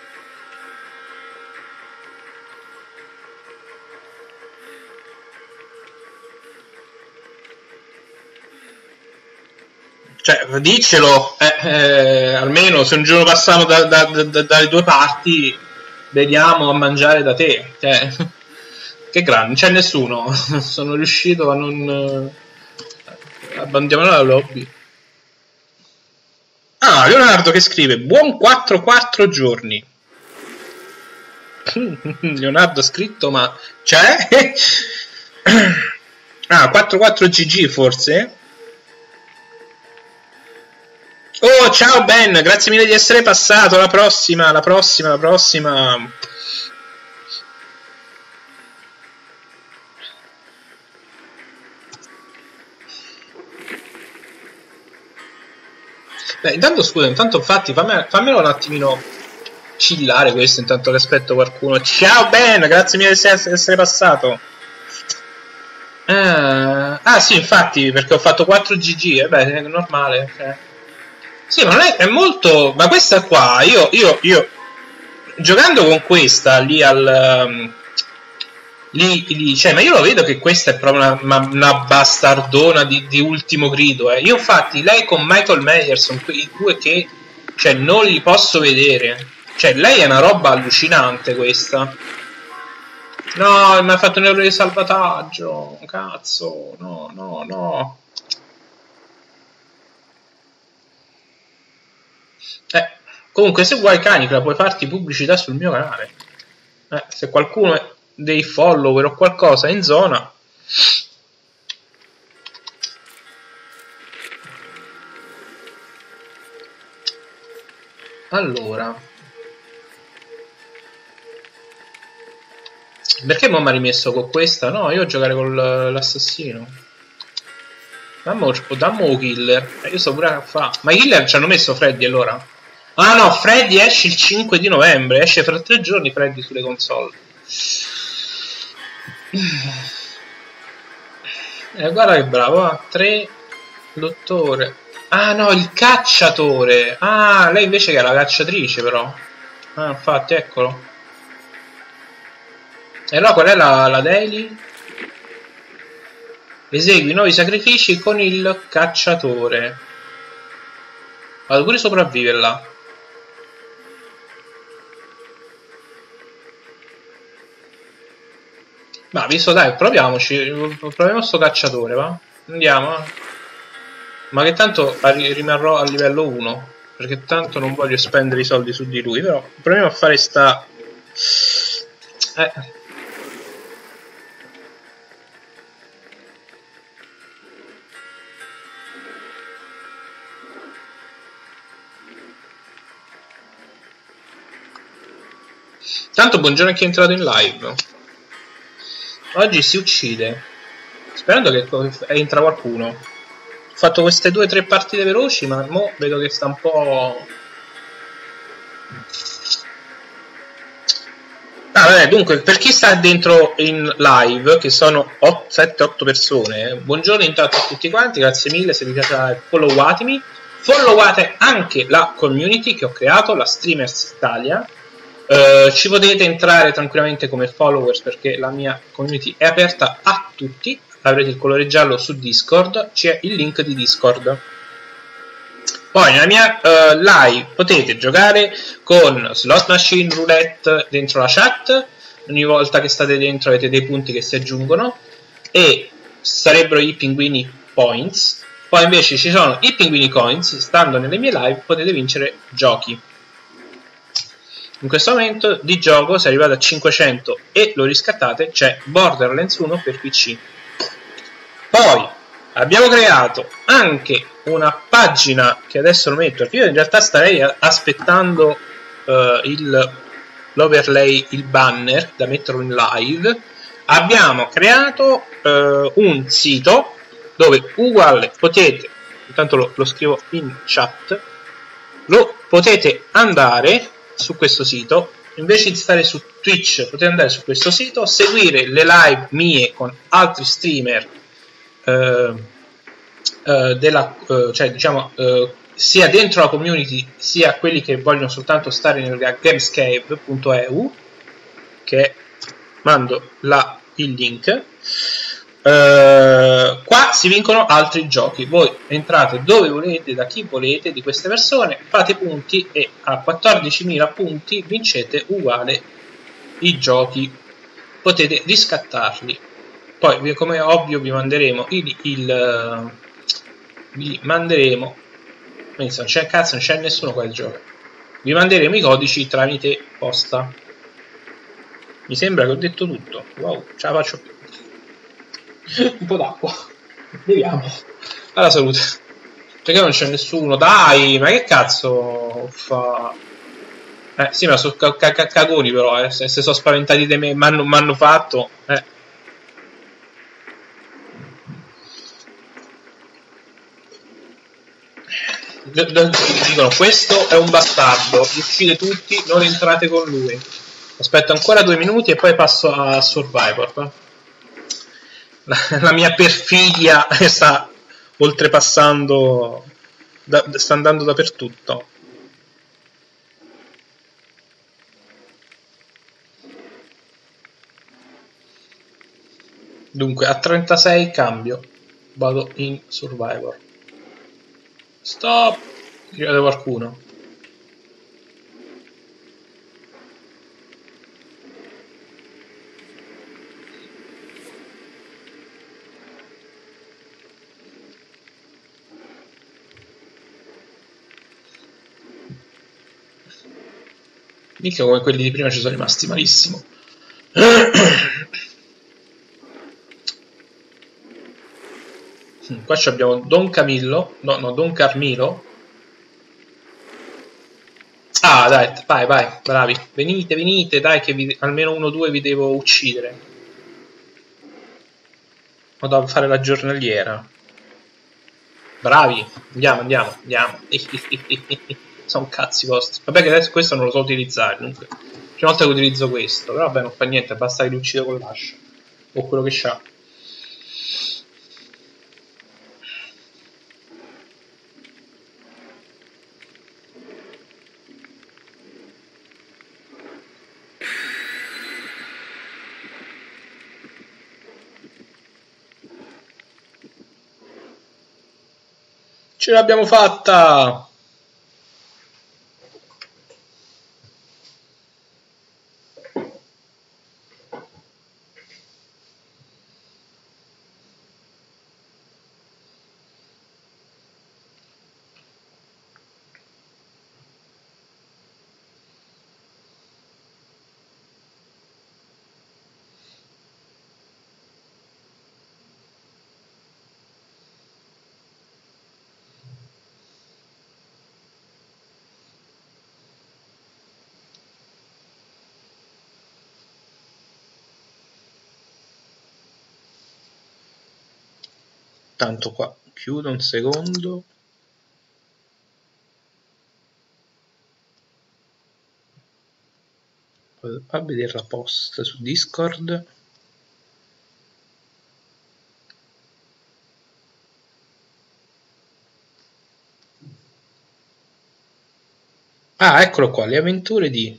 cioè, diccelo, almeno se un giorno passiamo dalle due parti, veniamo a mangiare da te. Cioè, che grande, non c'è nessuno. Sono riuscito a non abbandonare la lobby. Ah, Leonardo che scrive, buon 4-4 giorni. Leonardo ha scritto, ma c'è? Ah, 4-4 GG forse? Oh, ciao Ben, grazie mille di essere passato, la prossima. Beh, intanto scusa, intanto infatti fammelo un attimino chillare questo, intanto che aspetto qualcuno. Ciao Ben, grazie mille di essere passato. Ah sì, infatti, perché ho fatto 4 GG, beh, è normale. Sì, ma non è molto... Ma questa qua, io giocando con questa lì lì, cioè, ma io lo vedo che questa è proprio una bastardona di ultimo grido. Io infatti, lei con Michael Myers sono quei due che, cioè, non li posso vedere. Cioè, lei è una roba allucinante questa. No, mi ha fatto un errore di salvataggio. Cazzo, no. Comunque, se vuoi, Canicla, puoi farti pubblicità sul mio canale. Se qualcuno dei follower o qualcosa è in zona. Allora, perché mo mi ha rimesso con questa? No, io giocare con l'assassino. Dammo killer. Io so pure a fa. Ma i killer ci hanno messo Freddy allora? Ah no, Freddy esce il 5 di novembre. Esce fra 3 giorni Freddy sulle console. Guarda che bravo. 3 dottore. Ah no, il cacciatore. Ah, lei invece che è la cacciatrice però. Ah, infatti, eccolo. E allora qual è la daily? Esegui nuovi sacrifici con il cacciatore. Vado pure sopravvivere là. Ma visto dai, proviamoci. Proviamo sto cacciatore, va? Andiamo. Ma che tanto rimarrò a livello 1. Perché tanto non voglio spendere i soldi su di lui. Però proviamo a fare sta... Tanto buongiorno a chi è entrato in live. Oggi si uccide. Sperando che entra qualcuno. Ho fatto queste 2 o 3 partite veloci, ma mo vedo che sta un po'... Ah, vabbè, dunque, per chi sta dentro in live, che sono 7-8 persone, buongiorno intanto a tutti quanti, grazie mille, se vi piace followatemi. Followate anche la community che ho creato, la Streamers Italia. Ci potete entrare tranquillamente come followers perché la mia community è aperta a tutti. Avrete il colore giallo su Discord, c'è il link di Discord. Poi nella mia live potete giocare con slot machine, roulette dentro la chat. Ogni volta che state dentro avete dei punti che si aggiungono e sarebbero i pinguini points. Poi invece ci sono i pinguini coins, stando nelle mie live potete vincere giochi. In questo momento di gioco, se arrivate a 500 e lo riscattate, c'è Borderlands 1 per PC. Poi abbiamo creato anche una pagina che adesso lo metto, perché io in realtà starei aspettando l'overlay, il banner da metterlo in live. Abbiamo creato un sito dove uguale potete, intanto lo scrivo in chat, lo potete andare su questo sito, invece di stare su Twitch potete andare su questo sito, seguire le live mie con altri streamer cioè diciamo sia dentro la community sia quelli che vogliono soltanto stare nel gamescape.eu, che mando il link. Qua si vincono altri giochi, voi entrate dove volete, da chi volete di queste persone, fate punti e a 14.000 punti vincete uguale i giochi, potete riscattarli. Poi come ovvio vi manderemo pensa, non c'è cazzo, non c'è nessuno qua che gioca, vi manderemo i codici tramite posta. Mi sembra che ho detto tutto. Wow, ce la faccio più. Un po' d'acqua. Beviamo. Alla salute. Perché non c'è nessuno? Dai, ma che cazzo fa? Sì, ma sono cagoni però, se sono spaventati di me, m'hanno fatto, dicono, questo è un bastardo, uccide tutti, non entrate con lui. Aspetto ancora 2 minuti e poi passo a Survivor. La mia perfidia sta oltrepassando, sta andando dappertutto. Dunque, a 36 cambio, vado in Survivor. Stop! Arrivate qualcuno. Mica come quelli di prima ci sono rimasti malissimo. Qua abbiamo Don Camillo, no, Don Carmilo. Ah, dai, vai, bravi. Venite, dai, che almeno 1 o 2 vi devo uccidere. Vado a fare la giornaliera. Bravi, andiamo. Sono cazzi vostri. Vabbè che adesso questo non lo so utilizzare, comunque. Prima volta che utilizzo questo, però vabbè non fa niente, basta che li uccido con l'ascia. O quello che c'ha. Ce l'abbiamo fatta! Tanto qua chiudo un secondo. Vado a vedere la post su Discord. Ah, eccolo qua, le avventure di...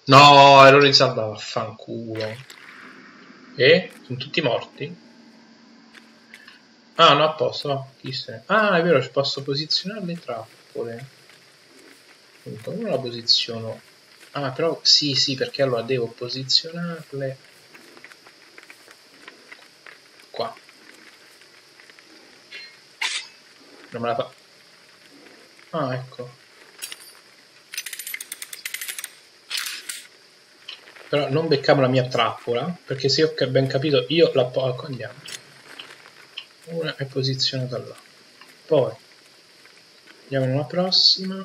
No, ero in salva, vaffanculo. E? Sono tutti morti? Ah, no, a posto, no. Chi se... Ah, è vero, ci posso posizionare le trappole. Come la posiziono? Ah, però sì, sì, perché allora devo posizionarle qua. Non me la fa... Ah, ecco. Però non beccavo la mia trappola, perché se ho ben capito io la andiamo. Una è posizionata là. Poi andiamo nella prossima.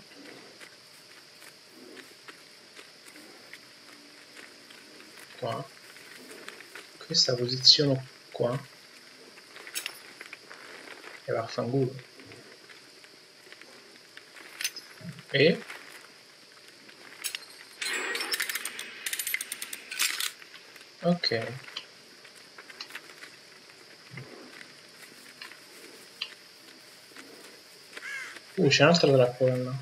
Qua. Questa la posiziono qua. E vaffanculo. E ok. C'è un'altra trappola là.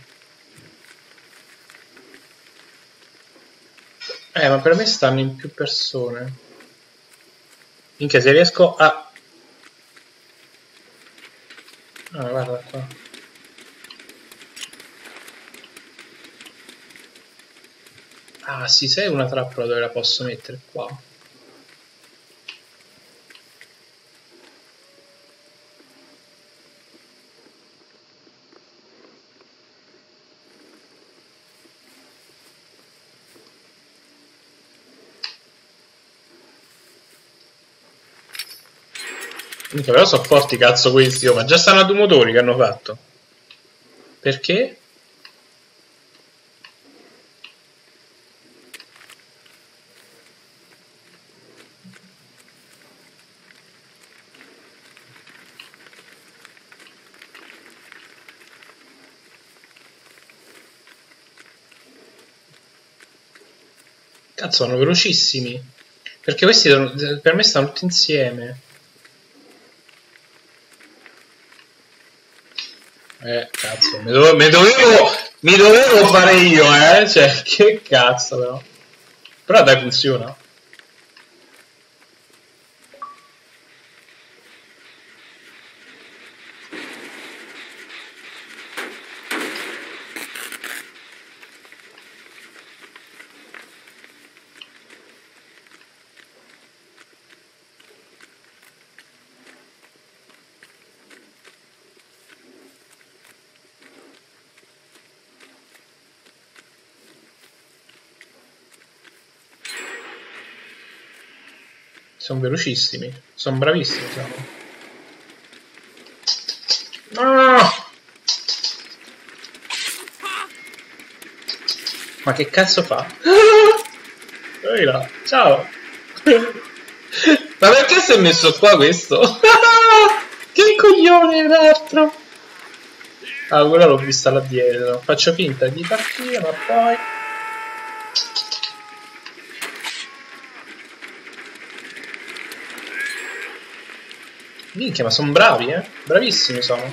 Ma per me stanno in più persone. Minchia, se riesco a... Ah, guarda qua. Ah, sì, sei una trappola dove la posso mettere qua. Minchia, però sono forti cazzo questi, oh, ma già stanno a due motori che hanno fatto. Perché? Cazzo, sono velocissimi. Perché questi per me stanno tutti insieme. Cazzo, mi dovevo fare io, Cioè, che cazzo, però. Però dai, funziona. Sono velocissimi. Sono bravissimi, sono. No! Ma che cazzo fa? Ehi là, ciao! Ma perché si è messo qua questo? Che coglione l'altro! Ah, quella l'ho vista là dietro. Faccio finta di partire, ma poi... Minchia, ma sono bravi, Bravissimi sono.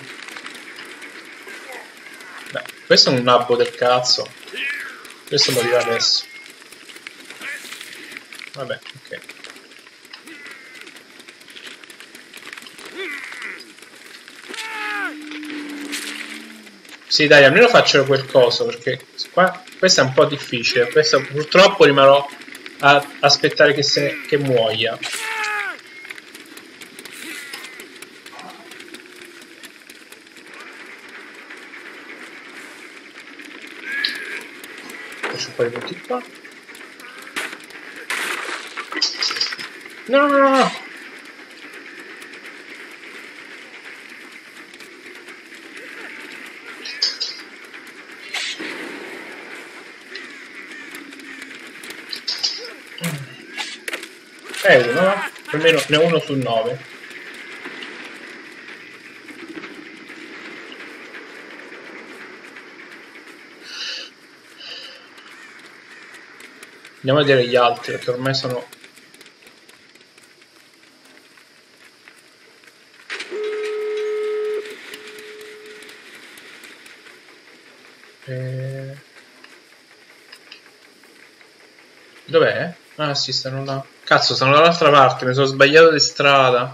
Beh, questo è un nabbo del cazzo. Questo morirà adesso. Vabbè, ok. Sì, dai, almeno faccio quel coso, perché qua questo è un po' difficile. Questo purtroppo rimarrò a aspettare che muoia. Faccio un po' di punti qua. No! È uno, no? Almeno ne ho uno su 9. Andiamo a vedere gli altri, perché ormai sono... Dov'è? Ah sì, stanno là. Cazzo, stanno dall'altra parte, mi sono sbagliato di strada.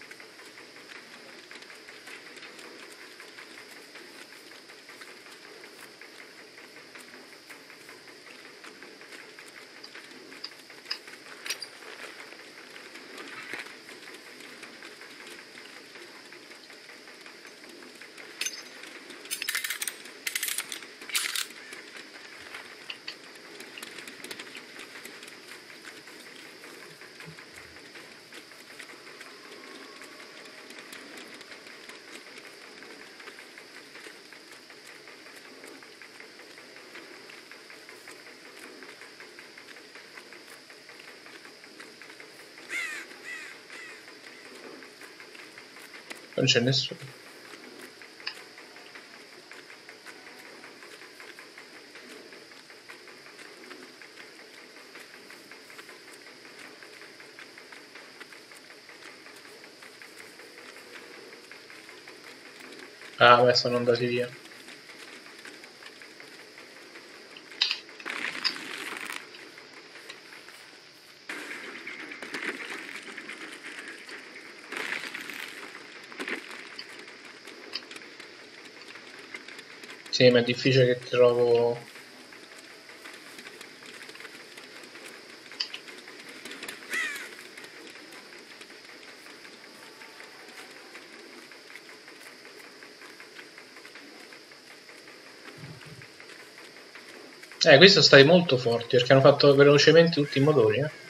Non c'è nessuno. Ah, beh, sono andati via. Sì, ma è difficile che trovo... Questi sono stati molto forti perché hanno fatto velocemente tutti i motori, eh.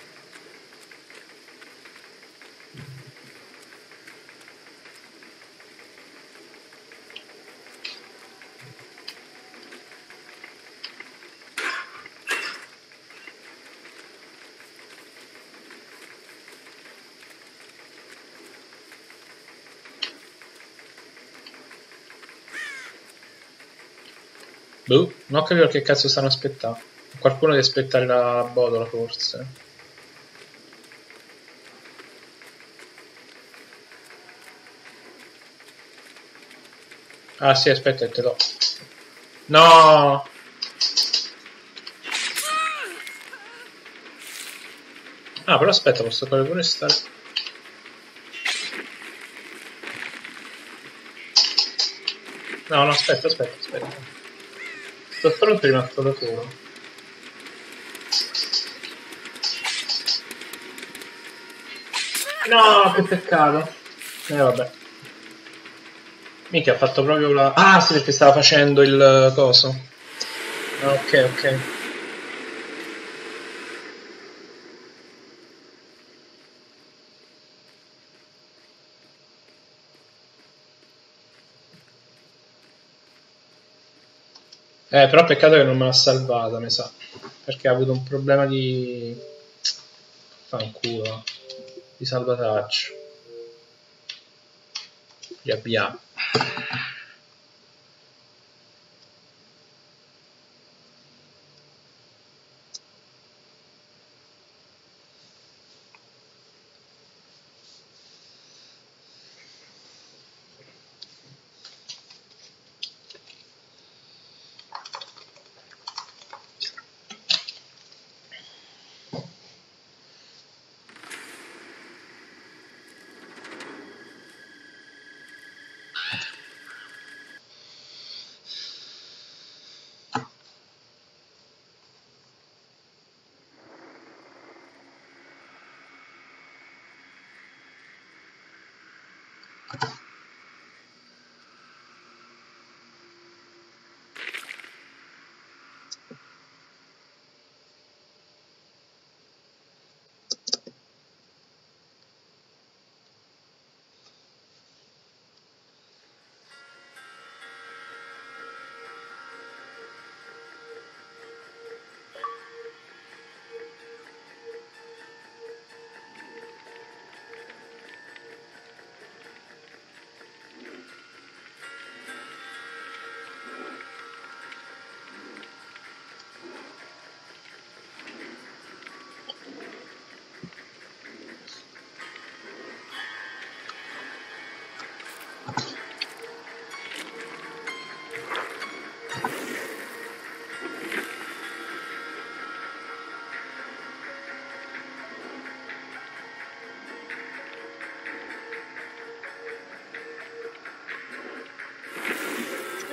Boh, non ho capito che cazzo stanno aspettando. Qualcuno deve aspettare la botola, forse. Ah sì, aspetta che te lo... No! Ah, però aspetta, posso fare pure stare... No, no, aspetta. Sto stronzo è rimasto da solo. No, che peccato. Vabbè. Mica ha fatto proprio la... Ah, sì, perché stava facendo il coso. Ah, ok. Però peccato che non me l'ha salvata, mi sa. Perché ha avuto un problema di... Fanculo. Di salvataggio. Li abbiamo.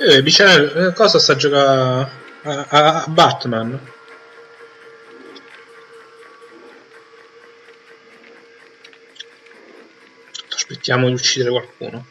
Cosa sta giocando a Batman? Aspettiamo di uccidere qualcuno.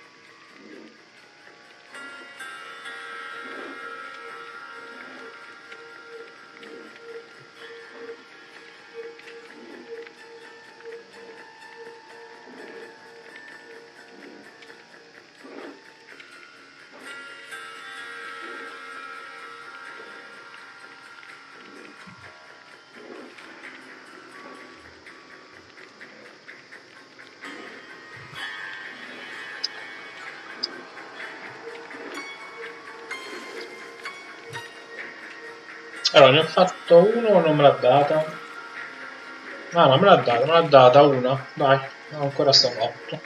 Allora, ne ho fatto uno, non me l'ha data. Ah, no, me l'ha data una. Dai, ancora sta fatto.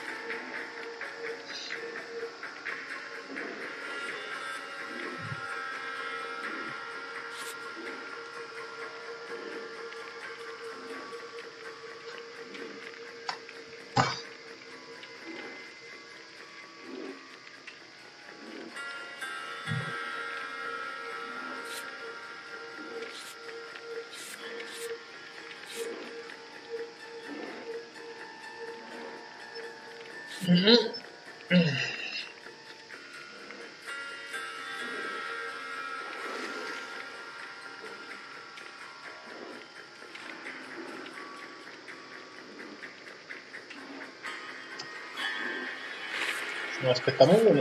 No, aspettiamo uno.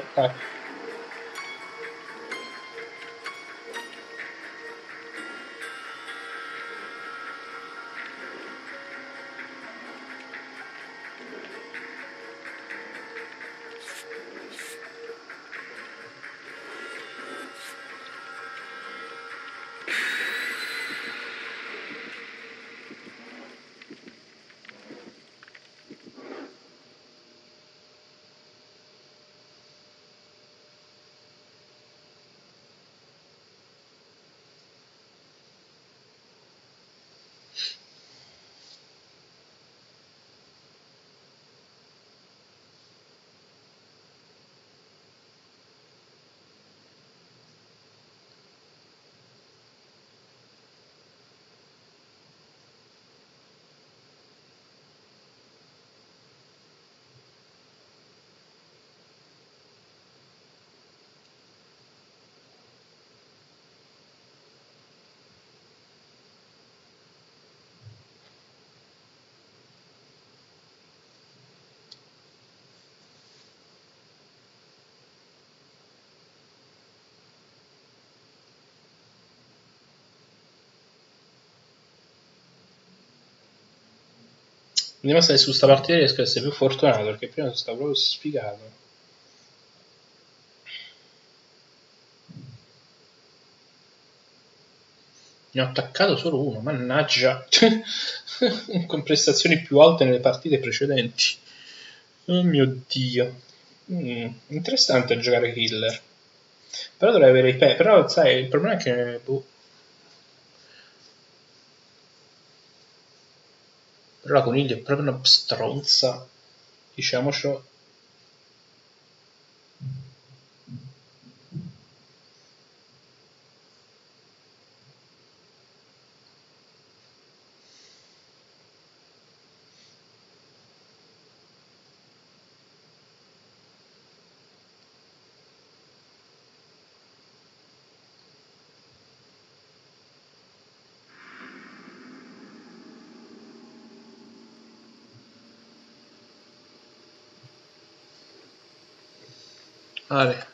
Vediamo se su sta partita riesco ad essere più fortunato, perché prima stavo proprio sfigato. Ne ho attaccato solo uno, mannaggia. Con prestazioni più alte nelle partite precedenti. Oh mio Dio. Interessante giocare killer. Però dovrei avere i pet. Però sai, il problema è che... Però la coniglia è proprio una stronza. Diciamocelo. Vale.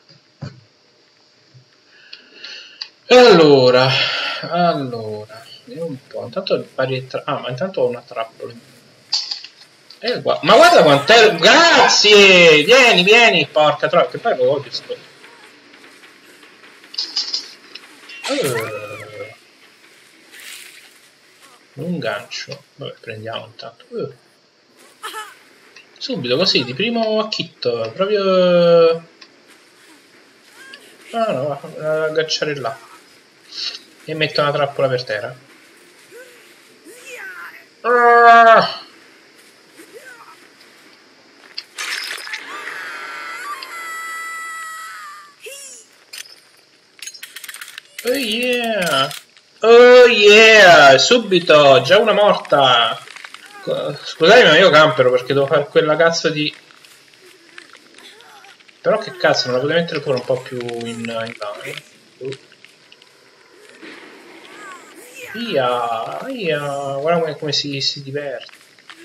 Allora, vediamo un po'. Intanto ma intanto ho una trappola. Ma guarda quant'è. Grazie! Vieni, porca troia, che poi lo odio sto. Un gancio. Vabbè, prendiamo intanto. Subito così, di primo acchitto, proprio... No, va, agganciare là. E metto una trappola per terra. Oh yeah! Oh yeah! Subito! Già una morta! Scusate, ma io campero perché devo fare quella cazzo di... Però che cazzo, non la potete mettere pure un po' più in là. Via! Via! Guarda come si diverte.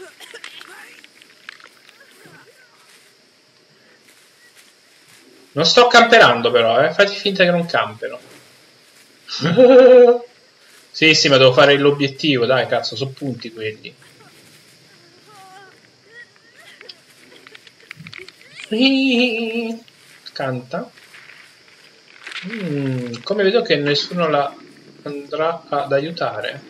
Non sto camperando però, fate finta che non campero. Sì, sì, ma devo fare l'obiettivo, dai, cazzo, sono punti quelli. Canta. Come vedo che nessuno la andrà ad aiutare.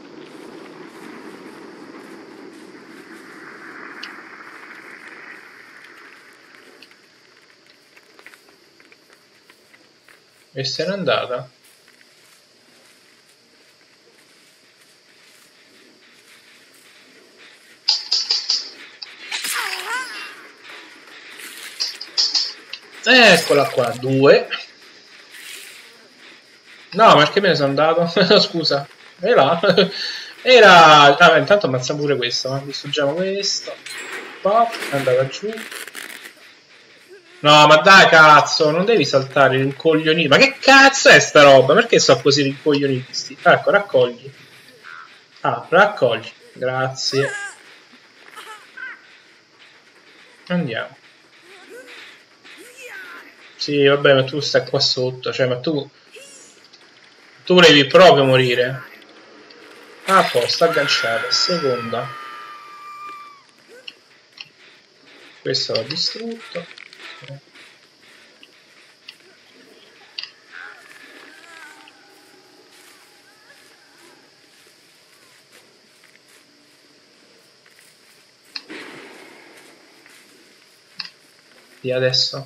E se n'è andata. Eccola qua, 2. No, perché me ne sono andato? Scusa. Era... Vabbè, intanto ammazza pure questo, distruggiamo questo. Pop, è andata giù. No, ma dai, cazzo, non devi saltare rincoglionito. Ma che cazzo è sta roba? Perché sono così rincoglioniti? Ecco, raccogli. Ah, raccogli. Grazie. Andiamo. Sì, vabbè, ma tu stai qua sotto, cioè, ma tu volevi proprio morire. Ah, posto, agganciata. Seconda. Questo l'ho distrutto. E adesso?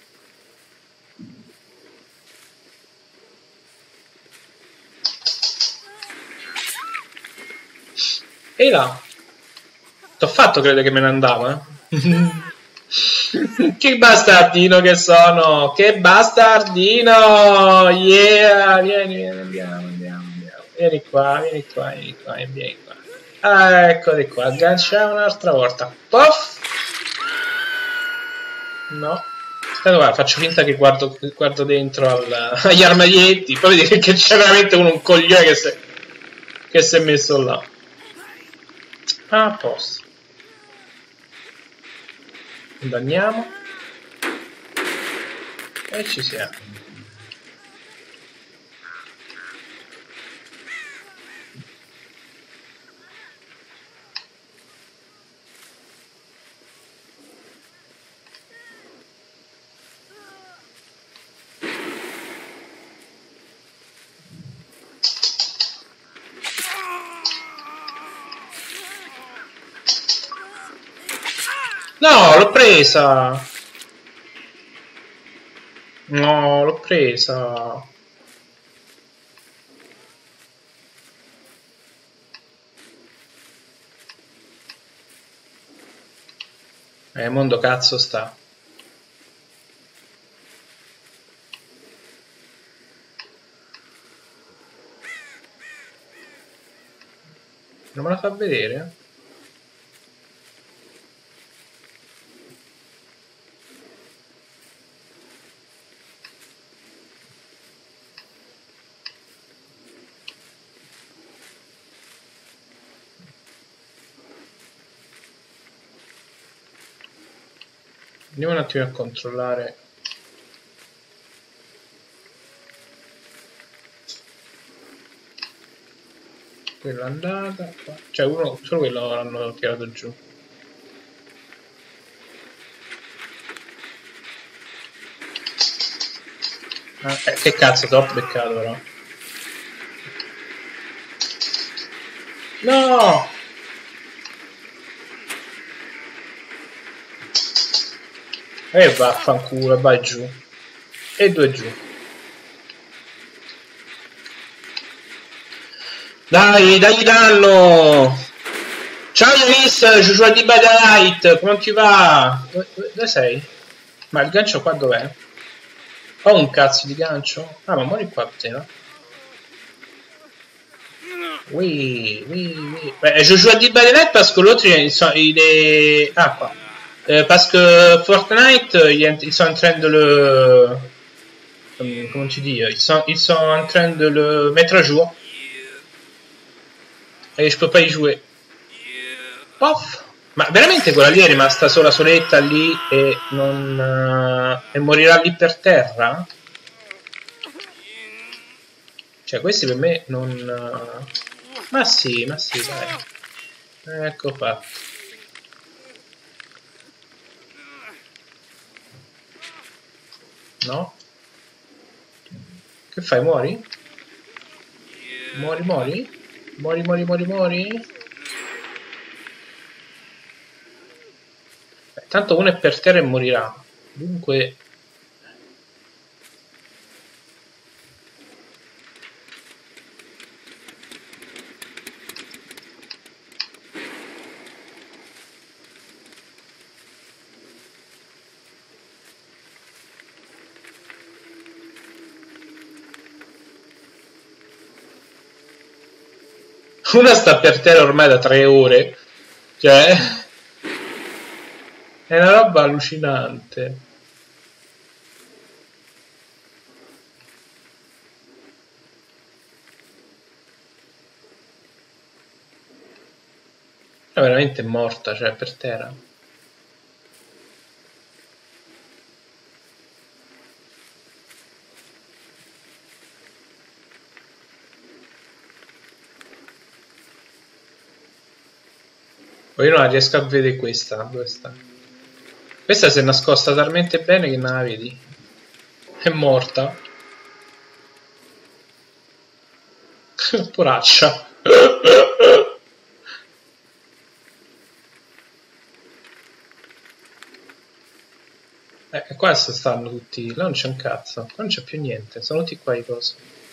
E là. T'ho fatto credere che me ne andava, Che bastardino che sono! Che bastardino! Yeah! Vieni, andiamo. Vieni qua, vieni qua e vieni qua. Ah, eccoli qua, agganciamo un'altra volta. Puff! No. Aspetta, guarda, faccio finta che guardo dentro agli armadietti, poi vedi che c'è veramente un coglione che si è messo là. Ah, a posto. Andiamo. E ci siamo. No, l'ho presa! No, l'ho presa! Mondo cazzo sta. Non me la fa vedere? Andiamo un attimo a controllare. Quella è andata. Cioè uno, solo quello l'hanno tirato giù. Ah, che cazzo, t'ho beccato però. No! E vaffanculo, vai giù. E 2 giù. Dai, dagli danno! Ciao Yanis, Joshua di Badalight, come ti va? Dove sei? Ma il gancio qua dov'è? Ho un cazzo di gancio? Ah, ma muori qua, te, no? Oui, oui, oui. Je joue à 10 balles parce que l'autre il est... Ah quoi. Parce que Fortnite, ils sont en train de le... Comment tu dis? Ils sont en train de le mettre à jour. E je peux pas y jouer. Pof! Ma veramente quella lì è rimasta sola soletta lì e non... e morirà lì per terra? Cioè questi per me non... ma sì, dai. Ecco fatto. No? Che fai? Muori? Muori, muori? Muori, muori, muori, muori? Tanto uno è per terra e morirà. Dunque... una sta per terra ormai da 3 ore. Cioè... è una roba allucinante. È veramente morta, cioè per terra. Poi io non la riesco a vedere questa. Dove sta? Questa si è nascosta talmente bene che non la vedi. È morta. Poraccia. Qua stanno tutti. Là non c'è un cazzo. Qua non c'è più niente. Sono tutti qua i cosi.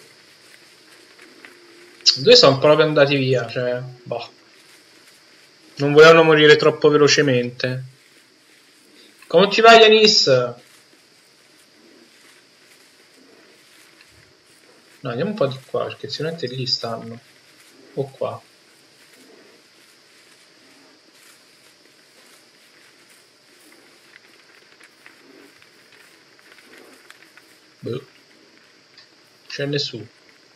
Due sono proprio andati via. Cioè, boh. Non volevano morire troppo velocemente. Come ti va, Yanis? No, andiamo un po' di qua, perché sicuramente lì stanno. O qua. Boh. C'è nessuno.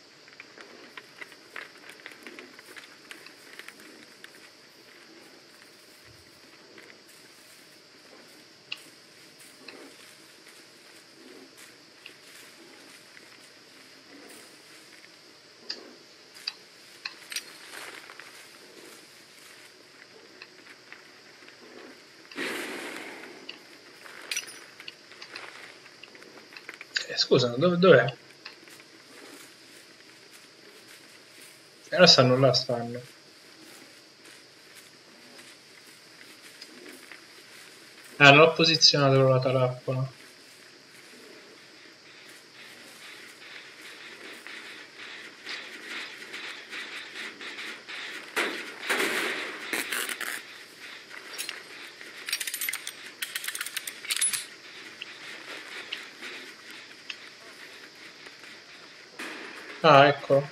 Scusa, dov'è? Ora stanno là, stanno. Ah, non ho posizionato la trappola. Ah, ecco.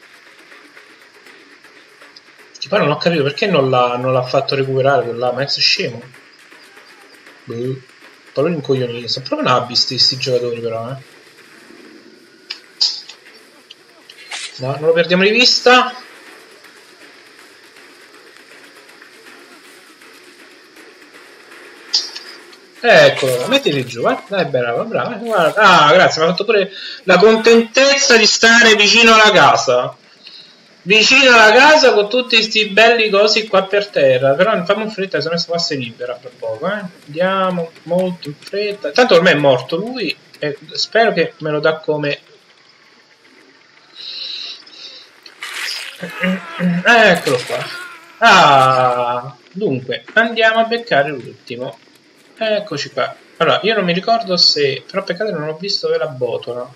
Che poi non ho capito perché non l'ha fatto recuperare quella, ma è scemo. Boh. Poi lui incoglionito. Sono proprio nabbi sti giocatori però, eh. No, non lo perdiamo di vista. Eccolo, mettiti giù, dai, bravo, bravo. Guarda. Ah, grazie, mi ha fatto pure la contentezza di stare vicino alla casa. Vicino alla casa con tutti questi belli cosi qua per terra. Però non facciamo in fretta, se no qua si libera per poco, eh. Andiamo molto in fretta. Tanto ormai è morto lui e spero che me lo dà come... Eccolo qua. Ah, dunque, andiamo a beccare l'ultimo. Eccoci qua. Allora, io non mi ricordo se... Però peccato non ho visto dove la botola.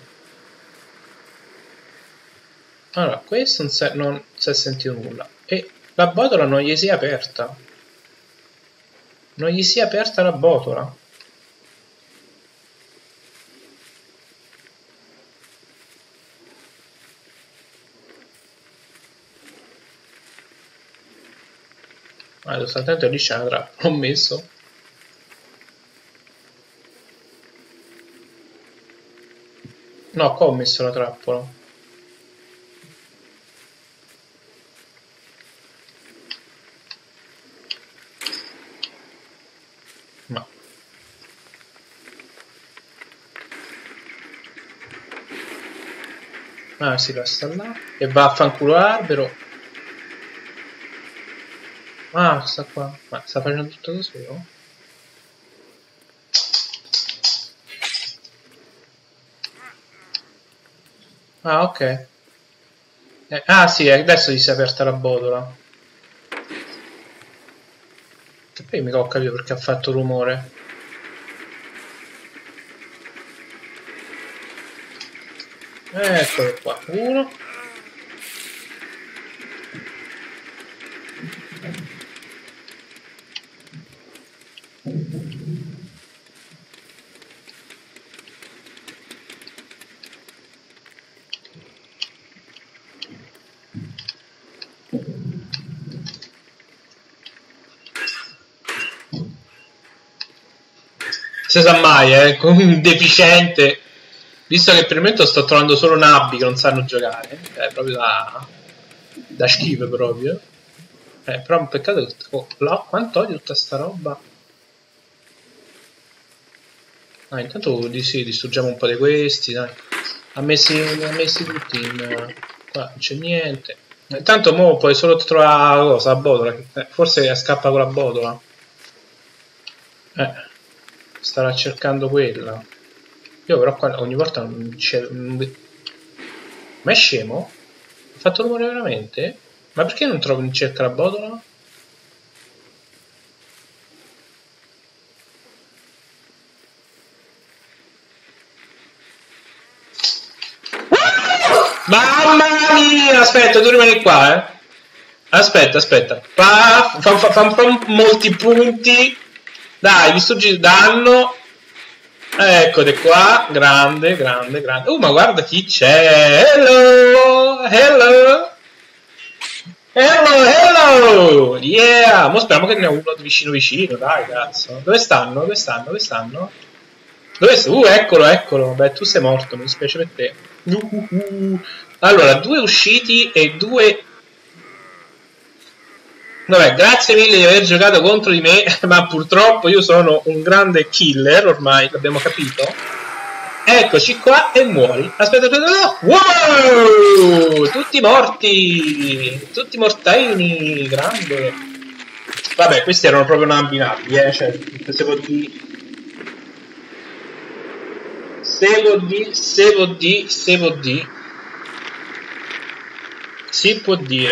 Allora, questo non si è sentito nulla. E la botola non gli si è aperta. Non gli si è aperta la botola. Devo stare attento, lì c'è una trappola, l'ho messo. No, qua ho messo la trappola. Ma ah, si resta là. E va a fanculo l'albero. Ah, sta qua. Ma sta facendo tutto da solo? Ah, ok. Ah, sì, adesso gli si è aperta la botola. Che poi mica ho capito perché ha fatto rumore. Eccolo qua. Uno. Si sa mai, con un deficiente. Visto che per il momento sto trovando solo nabbi che non sanno giocare. È proprio da schifo proprio. Però è un peccato che... Oh, quanto odio tutta sta roba. Ah, intanto sì, distruggiamo un po' di questi, dai. Ha messi tutti in... Qua non c'è niente. Intanto mo puoi solo trovare la cosa, la botola. Forse scappa con la botola. Starà cercando quella. Io però qua ogni volta non c'è... Ma è scemo? Ha fatto rumore veramente? Ma perché non trovo in cerca la botola? Mamma mia! Aspetta, tu rimani qua, Aspetta. Fa molti punti. Dai, distruggi il danno. Eccole qua. Grande. Ma guarda chi c'è. Hello. Yeah. Mo speriamo che ne ho uno vicino. Dai, cazzo. Dove stanno? Eccolo. Beh, tu sei morto, mi dispiace per te. Allora, 2 usciti e 2... Vabbè, grazie mille di aver giocato contro di me, ma purtroppo io sono un grande killer, ormai l'abbiamo capito. Eccoci qua e muori. Aspetta. Wow! Tutti morti! Tutti mortaini, grande. Vabbè, questi erano proprio non abbinabili, cioè, se può dire... Si può dire.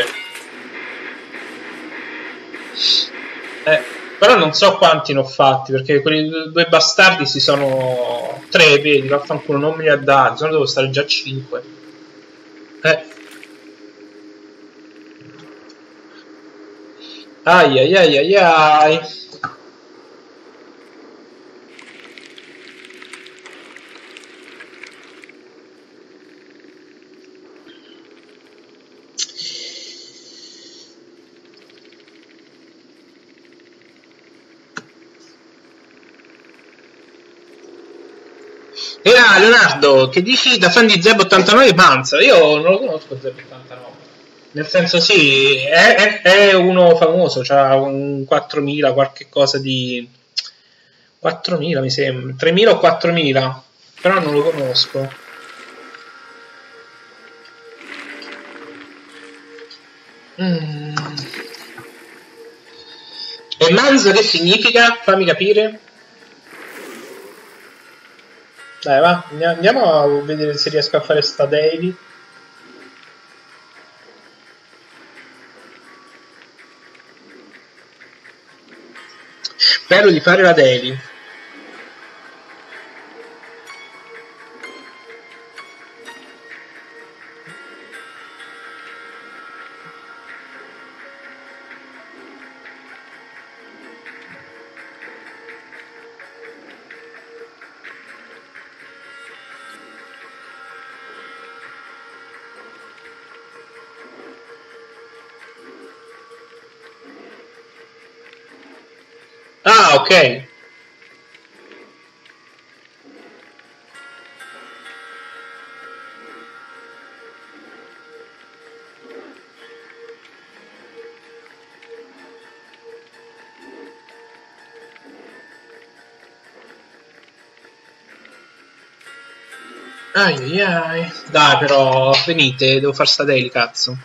Però non so quanti ne ho fatti, perché quelli due bastardi si sono... 3, vedi, vaffanculo, non me li ha dati, se no devo stare già 5. Ai. Leonardo, che dici da fan di Zeb89 Panzer? Io non lo conosco Zeb89. Nel senso sì, è uno famoso, c'ha un 4000, qualche cosa di... 4000 mi sembra, 3000 o 4000, però non lo conosco. E Manza che significa? Fammi capire. Dai, va, andiamo a vedere se riesco a fare sta daily. Spero di fare la daily. ok. Ai ai ai. Dai però, venite, devo far sta daily, cazzo.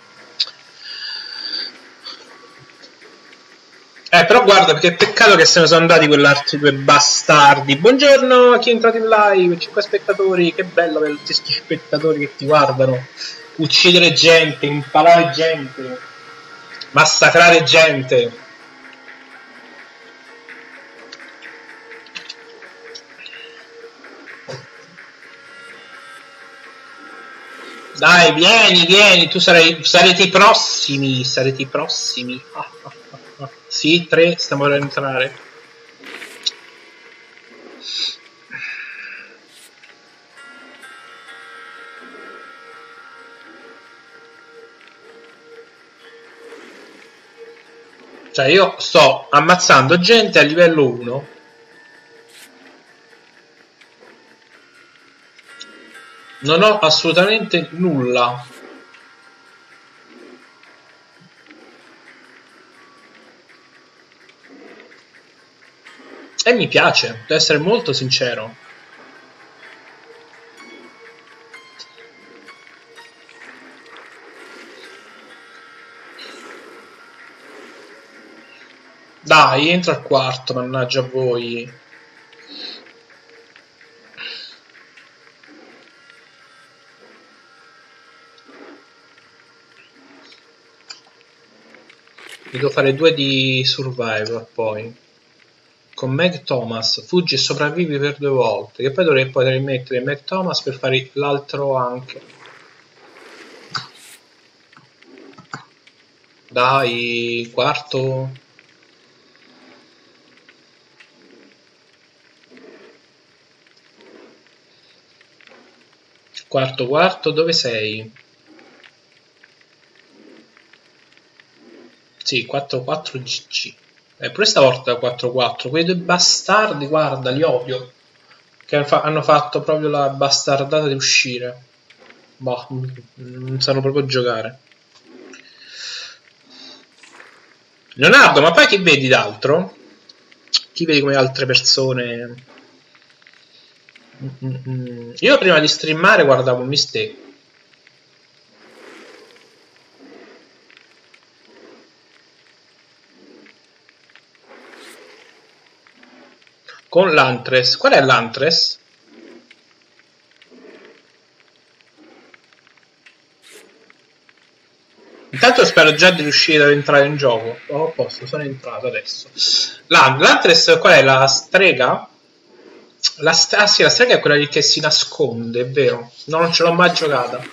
Però guarda, che peccato che se ne sono andati quell'altri due bastardi. Buongiorno a chi è entrato in live, 5 spettatori, che bello avere tutti questi spettatori che ti guardano. Uccidere gente, impalare gente, massacrare gente. Dai, vieni, vieni, tu sarete i prossimi, sarete i prossimi. Sì, 3, stiamo per entrare. Cioè io sto ammazzando gente a livello 1. Non ho assolutamente nulla. E mi piace, devo essere molto sincero. Dai, entra al quarto, mannaggia a voi. Ne devo fare 2 di Survivor poi. Con Meg Thomas, fuggi e sopravvivi per 2 volte. Che poi dovrei poter mettere Meg Thomas per fare l'altro anche. Dai, quarto. Quarto, quarto, dove sei? Sì, 4-4 GG. Pure stavolta 4-4. Quei due bastardi, guarda, li odio. Che hanno fatto proprio la bastardata di uscire. Boh, non sanno proprio giocare. Leonardo, ma poi chi vedi d'altro? Chi vedi come altre persone? Io prima di streamare guardavo Mistake. Con l'Antres. Qual è l'Antres? Intanto spero già di riuscire ad entrare in gioco. Oh, posto, sono entrato adesso. L'Antres qual è? La strega? Ah sì, la strega è quella lì che si nasconde, è vero. No, non ce l'ho mai giocata.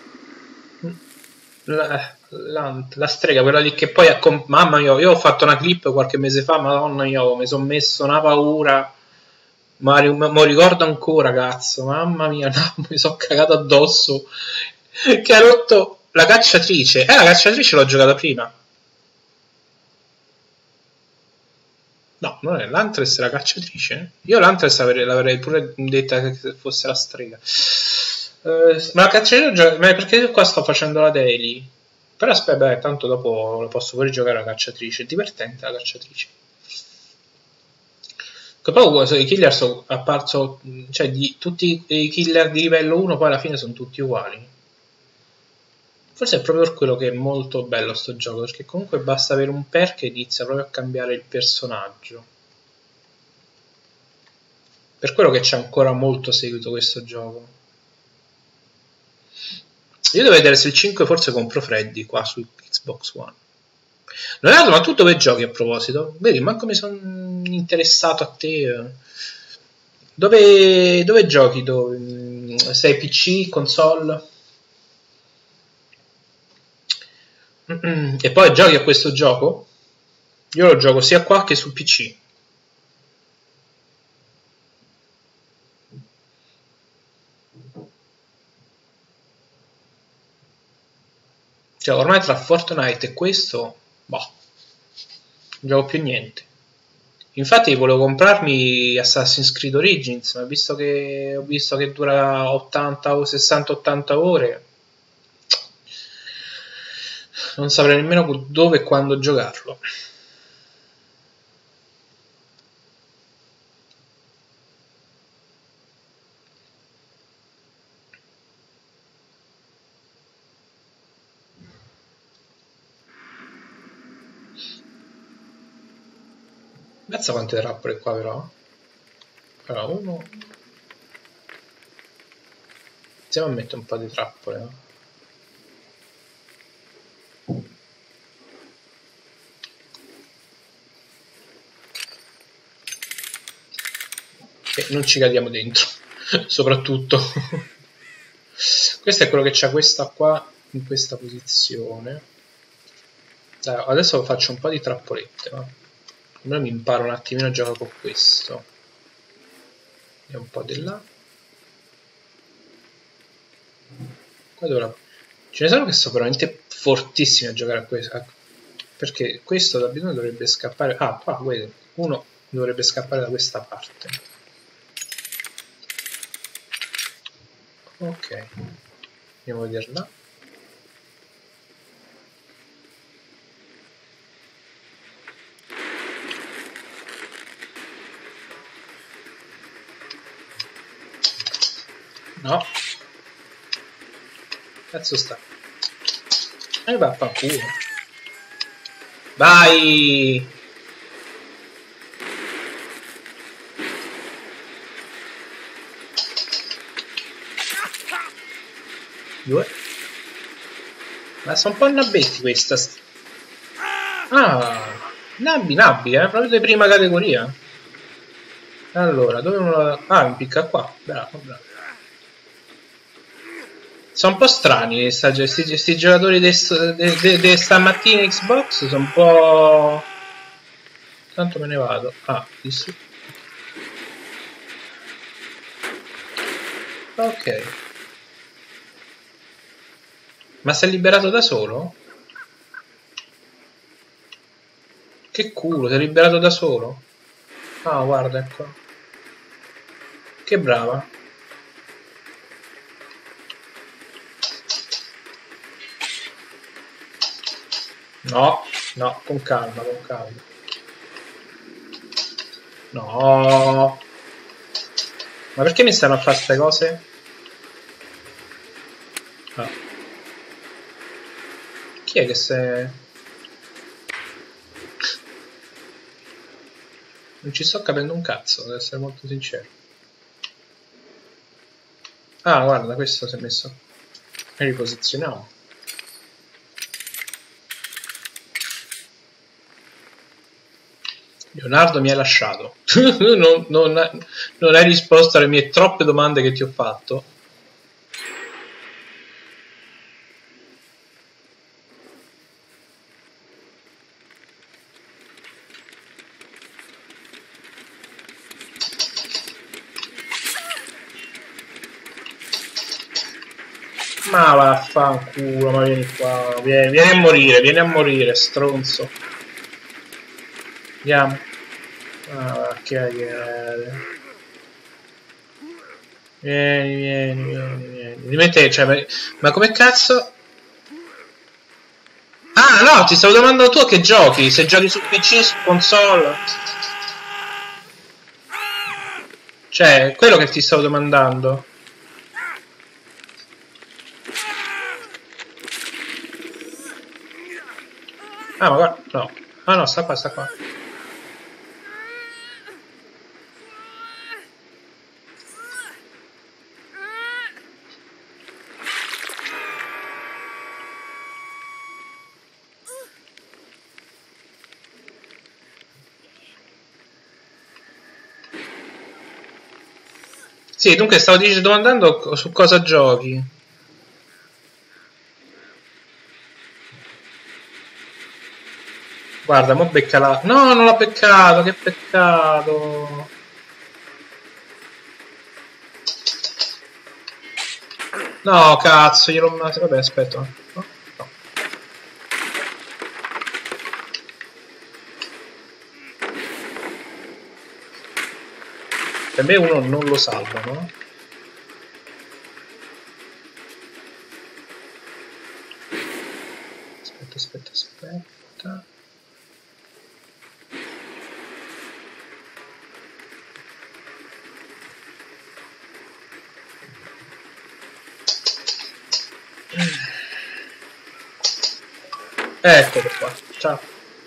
La strega, quella lì che poi mamma mia, io ho fatto una clip qualche mese fa, madonna mia, mi sono messo una paura. Ma lo ricordo ancora, cazzo, mamma mia, no, mi sono cagato addosso. Che ha rotto la cacciatrice. La cacciatrice l'ho giocata prima. No, non è l'Antres la cacciatrice? Io l'Antres l'avrei pure detta che fosse la strega. Ma la cacciatrice, ma perché io qua sto facendo la daily? Però aspetta, beh, tanto dopo lo posso pure giocare la cacciatrice. È divertente la cacciatrice. Che poi i killer sono apparso, cioè di tutti i killer di livello 1 poi alla fine sono tutti uguali. Forse è proprio per quello che è molto bello sto gioco, perché comunque basta avere un perk e inizia proprio a cambiare il personaggio. Per quello che c'è ancora molto seguito questo gioco. Io devo vedere se il 5 forse compro Freddy qua su Xbox One. Leonardo, ma tu dove giochi a proposito? Vedi, manco mi sono interessato a te. Dove giochi? Sei PC, console? E poi giochi a questo gioco? Io lo gioco sia qua che su PC. Cioè, ormai tra Fortnite e questo, boh, non gioco più niente. Infatti volevo comprarmi Assassin's Creed Origins, ma visto che ho visto che dura 80 o 60-80 ore, non saprei nemmeno dove e quando giocarlo. Pensa quante trappole qua però. Allora, uno. Iniziamo a mettere un po' di trappole. Che non ci cadiamo dentro, soprattutto. Questo è quello che c'ha questa qua in questa posizione. Dai, adesso faccio un po' di trappolette, va? Allora mi imparo un attimino a giocare con questo. E un po' di là. Qua dovrà... Ce ne sono che sono veramente fortissimi a giocare a questo. Perché questo da bisogno dovrebbe scappare... Ah, qua, vedi, uno dovrebbe scappare da questa parte. Ok. Andiamo a vedere là. No. Cazzo sta? Vaffanculo. Vai! Due. Ma sono un po' nabbetti questa. Ah! Nabbi, proprio di prima categoria. Allora, dove uno la... Ah, mi picca qua. Bravo, bravo. Sono un po' strani questi giocatori di stamattina Xbox, sono un po'... Tanto me ne vado. Ah, di su. Ok. Ma si è liberato da solo? Che culo, si è liberato da solo? Ah, guarda, ecco. Che brava. No, no, con calma, con calma. No. Ma perché mi stanno a fare queste cose? Ah. Chi è che se... Non ci sto capendo un cazzo, devo essere molto sincero. Ah, guarda, questo si è messo. E riposizioniamo. Leonardo mi hai lasciato. non hai risposto alle mie troppe domande che ti ho fatto. Ma vaffanculo, ma vieni qua, vieni a morire, stronzo. Andiamo. Ah, cagare. Vieni. Rimette, cioè, ma come cazzo? Ah, no, ti stavo domandando tu a che giochi, se giochi su PC, su console. Cioè, quello che ti stavo domandando. Ah, ma guarda, no. Ah no, sta qua. Sì, dunque stavo domandando su cosa giochi. Guarda, mo becca la... No, non l'ho beccato, che peccato. No, cazzo, gliel'ho... Vabbè, aspetta. No. Per me uno non lo salvano. Aspetta. Eccolo qua, ciao.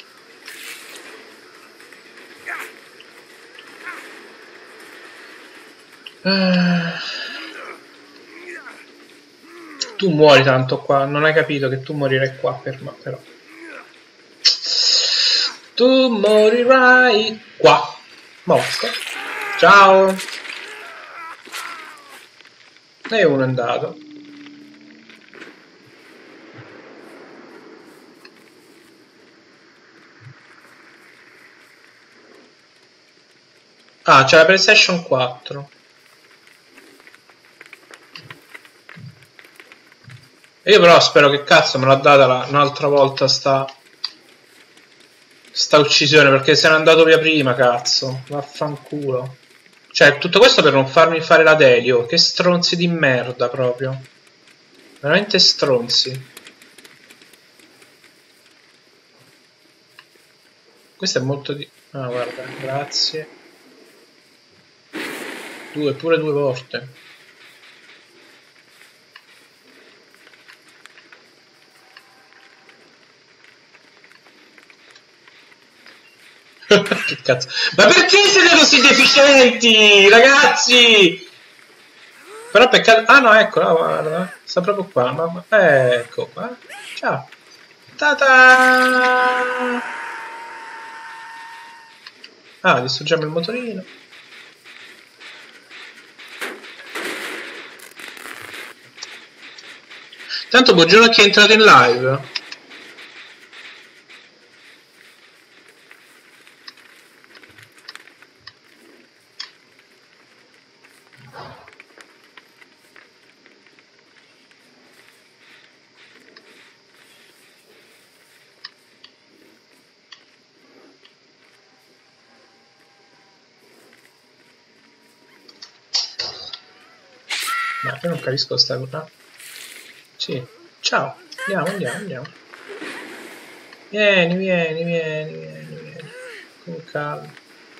Tu muori tanto qua, non hai capito che tu morirai qua però. Tu morirai qua. Morto. Ciao. E uno è andato. Ah, c'è la PlayStation 4. Io però spero che cazzo me l'ha data un'altra volta sta uccisione, perché se n'è andato via prima, cazzo. Vaffanculo. Cioè, tutto questo per non farmi fare la Delio. Che stronzi di merda, proprio. Veramente stronzi. Questo è molto di... Ah, guarda, grazie. Pure due volte. Che cazzo? Ma perché siete così deficienti, ragazzi? Però peccato... Ah no, ecco, no, guarda, sta proprio qua. Ecco qua. Ciao. Ta-ta! Ah, distruggiamo il motorino. Tanto buongiorno a chi è entrato in live. Ma io non capisco sta cosa. Sì. Ciao. Andiamo. Vieni. Con calma.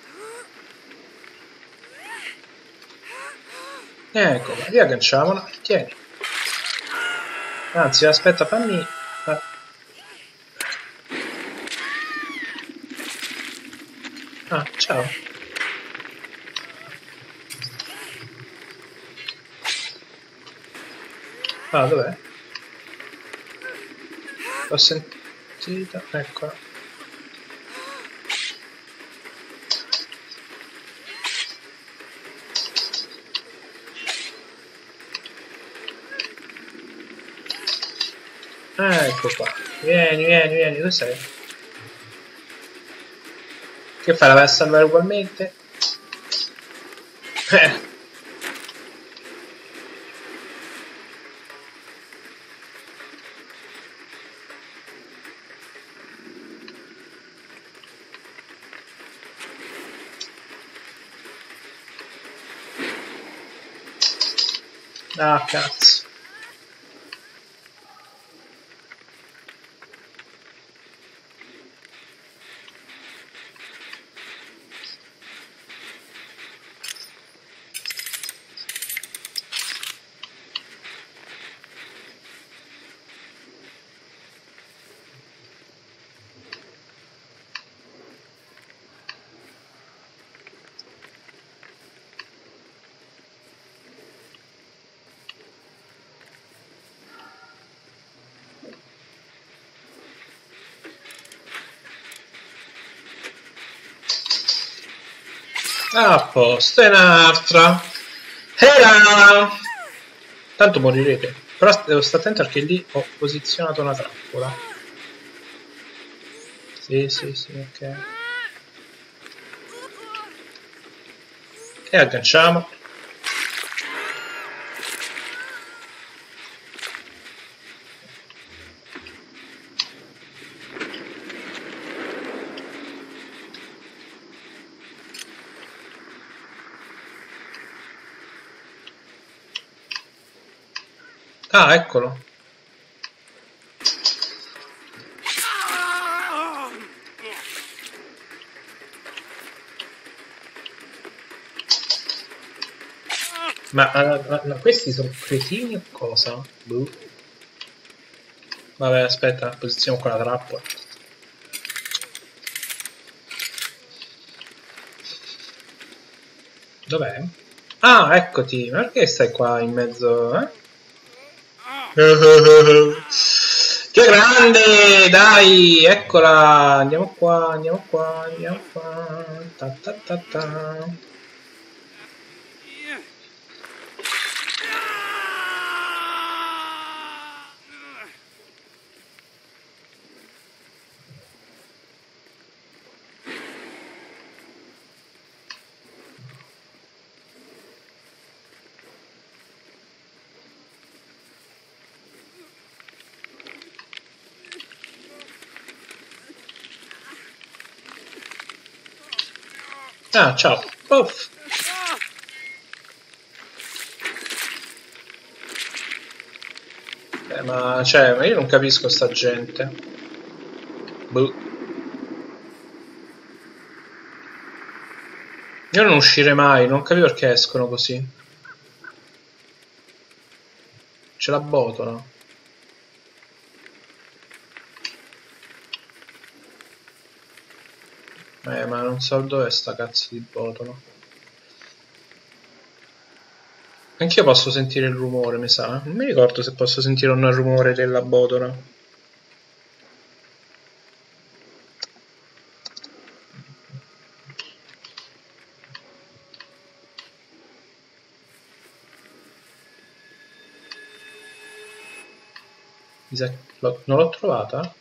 Ecco, riagganciamola. Tieni. Anzi, aspetta, fammi... Ah, ciao. Ah, dov'è? L'ho sentita, eccola. Ecco qua. Vieni, dove sei? Che fai? La vai a salvare ugualmente? Ah, cazzo. Ah, a posto, è un'altra. Tanto morirete. Però devo stare attento perché lì ho posizionato una trappola. Sì, ok. E agganciamo. Ah, eccolo. Ma questi sono cretini o cosa? Boh. Vabbè, aspetta, posizione qua la trappola. Dov'è? Ah, eccoti. Ma perché stai qua in mezzo, eh? Che grande! Dai, eccola! Andiamo qua, andiamo qua, andiamo qua. Ta ta ta ta. Ah, ciao. Puff. Ma cioè, ma io non capisco sta gente. Boh. Io non uscirei mai, non capisco perché escono così. C'è la botola. Ma non so dov'è sta cazzo di botola. Anch'io posso sentire il rumore, mi sa. Non mi ricordo se posso sentire un rumore della botola. Non l'ho trovata?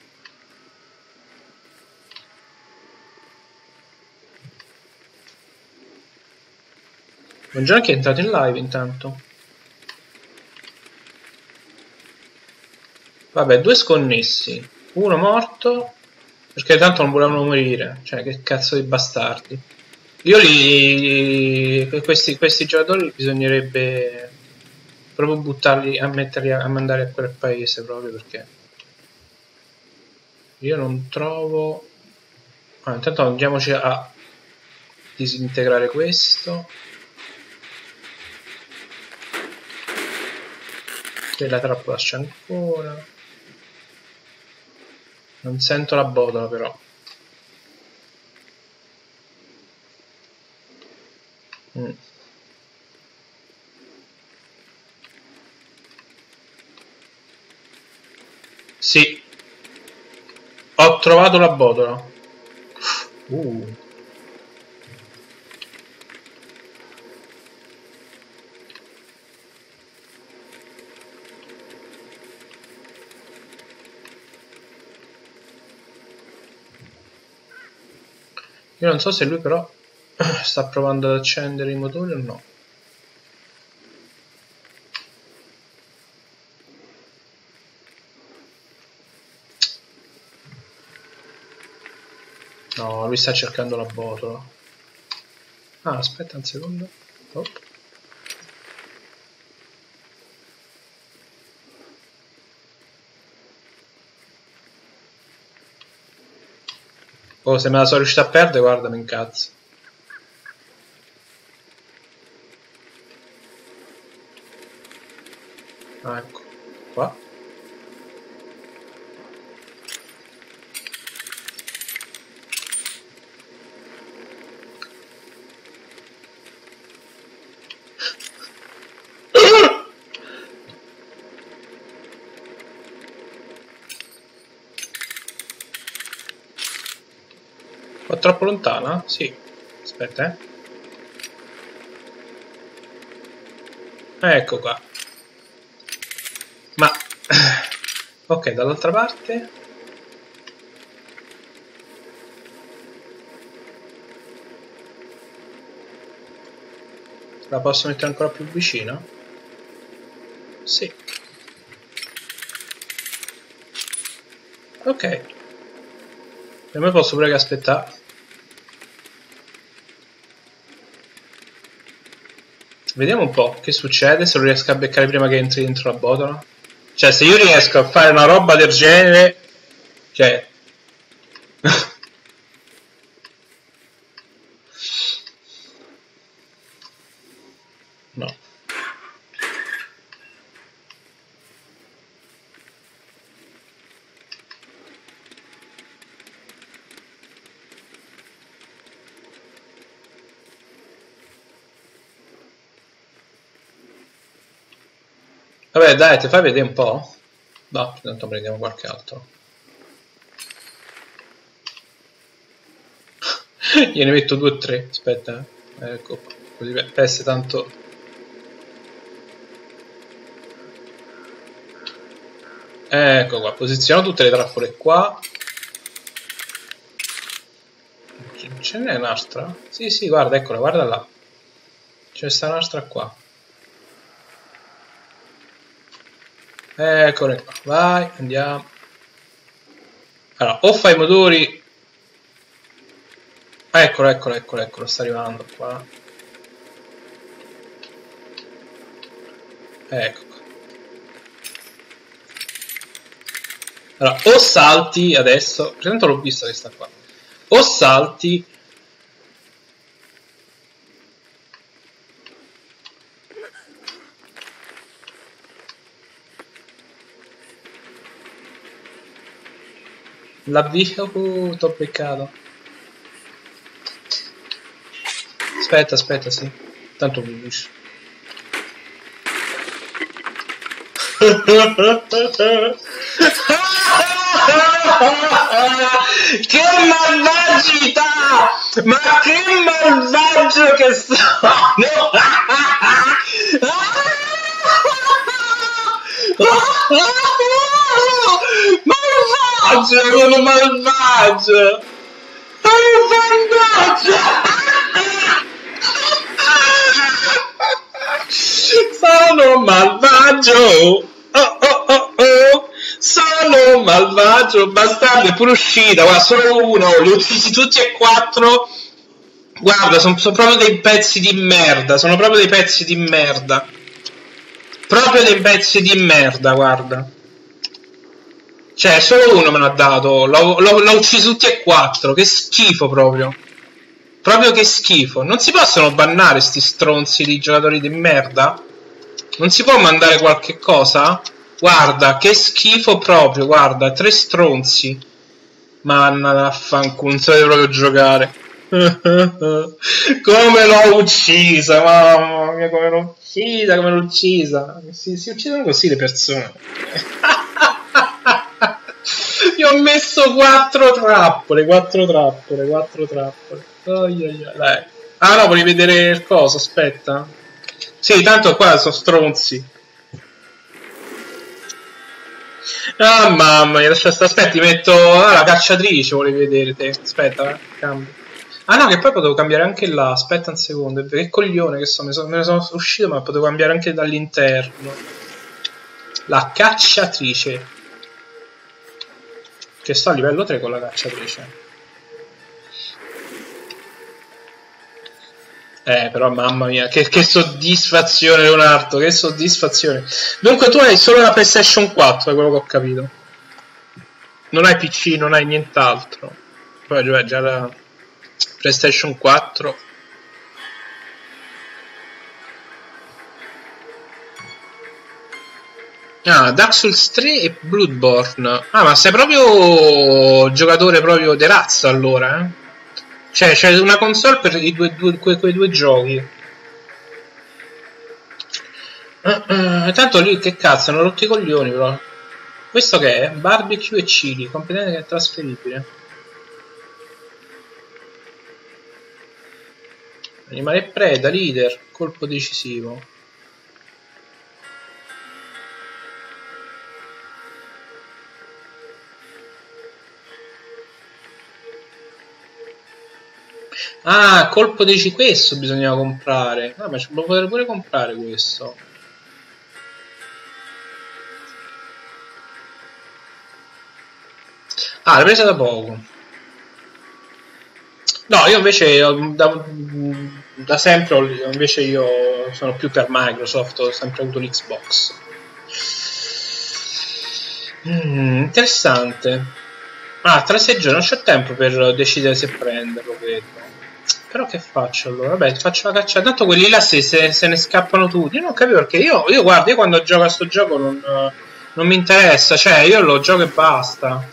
Buongiorno, che è entrato in live intanto. Vabbè, due sconnessi. Uno morto, perché tanto non volevano morire. Cioè, che cazzo di bastardi. Io questi giocatori bisognerebbe proprio buttarli, a metterli a mandare a quel paese proprio perché io non trovo. Intanto andiamoci a disintegrare questo. E la trappola c'è ancora. Non sento la botola però. Sì, ho trovato la botola. Io non so se lui però sta provando ad accendere i motori o no. No, lui sta cercando la botola. Ah, aspetta un secondo. Oh. Oh, se me la sono riuscito a perdere, guarda, mi incazzo. Ah, ecco. Qua. Qua troppo lontana? Sì. Aspetta, Ecco qua. Ma... Ok, dall'altra parte... La posso mettere ancora più vicina? Sì. Ok. Per me posso pure che aspettare. Vediamo un po' che succede se lo riesco a beccare prima che entri dentro la botola. Cioè, se io riesco a fare una roba del genere... Cioè... no. Vabbè, dai, ti fai vedere un po'? No, intanto prendiamo qualche altro. Gliene metto 2 o 3, aspetta. Ecco, così per essere tanto... Ecco qua, posiziono tutte le trappole qua. Ce n'è un'altra? Sì, sì, guarda, eccola, guarda là. C'è sta un'altra qua. Eccole qua, vai, andiamo. Allora, o fai i motori... Eccolo, eccolo, eccolo, eccolo, sta arrivando qua. Ecco qua. Allora, o salti adesso... Intanto l'ho visto che sta qua. O salti... L'avvio... t'ho beccato. Aspetta, aspetta, sì. Tanto bush. Che malvagità! Ma che malvagio che sono! Malvagio! Sono malvagio! Malvagio! Sono malvagio! Oh oh oh oh! Sono malvagio! Bastardo, è pure uscita! Guarda, solo uno! Li ho uccisi tutti e 4! Guarda, sono proprio dei pezzi di merda! Sono proprio dei pezzi di merda! Proprio dei pezzi di merda, guarda! Cioè, solo uno me l'ha dato! L'ho ucciso tutti e 4! Che schifo proprio! Proprio che schifo! Non si possono bannare sti stronzi di giocatori di merda? Non si può mandare qualche cosa? Guarda, che schifo proprio, guarda, 3 stronzi. Manna vaffanculo, non sapete proprio giocare. Come l'ho uccisa, mamma mia, come l'ho uccisa, come l'ho uccisa. Si uccidono così le persone. Gli ho messo 4 trappole, 4 trappole, 4 trappole. Oh, dai. Ah no, volevi vedere il coso, aspetta. Sì, tanto qua sono stronzi. Ah mamma mia, aspetta, ti metto la cacciatrice, volevi vedere te. Aspetta, cambio. Ah no, che poi potevo cambiare anche là, aspetta un secondo, che coglione che sono, me ne sono uscito, ma potevo cambiare anche dall'interno. La cacciatrice. Che sto a livello 3 con la cacciatrice. Però mamma mia, che soddisfazione Leonardo, che soddisfazione. Dunque tu hai solo la PlayStation 4, è quello che ho capito. Non hai PC, non hai nient'altro. Poi già la PlayStation 4. Ah, Dark Souls 3 e Bloodborne. Ah, ma sei proprio giocatore proprio di razza allora, eh? Cioè, c'è una console per quei due giochi. Tanto lì che cazzo, hanno rotto i coglioni però. Questo che è? Barbecue e chili, completamente che è trasferibile. Animale preda, leader, colpo decisivo. Ah, colpo decisivo, questo bisognava comprare. Ah, ma lo potrei pure comprare questo. Ah, l'hai presa da poco. No, io invece da sempre invece io sono più per Microsoft, ho sempre avuto l'Xbox. Interessante. Tra 6 giorni non c'ho tempo per decidere se prenderlo, credo. Però che faccio allora? Vabbè, faccio la caccia. Tanto quelli là se ne scappano tutti. Io non capivo perché io guarda, io quando gioco a sto gioco non mi interessa. Cioè, io lo gioco e basta.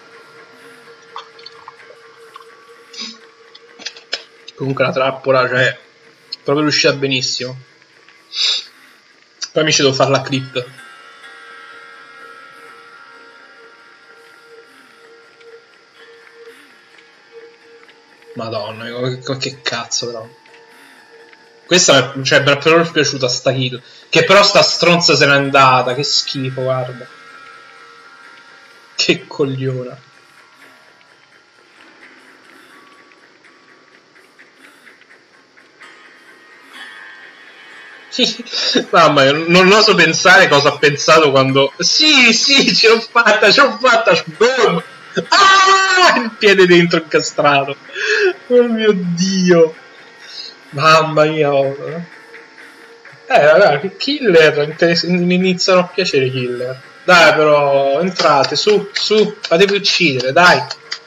Comunque la trappola, cioè, proprio riuscita benissimo. Poi mi ci devo fare la clip. Madonna, che cazzo però. Questa cioè, mi è proprio piaciuta sta kill. Che però sta stronza se n'è andata. Che schifo, guarda. Che cogliona. Mamma mia, non oso pensare cosa ha pensato quando... Sì, ce l'ho fatta, boom! Ah! Il piede dentro incastrato. Oh mio Dio. Mamma mia. Vabbè, che killer, mi iniziano a piacere i killer. Dai però, entrate, su, fatevi uccidere, dai.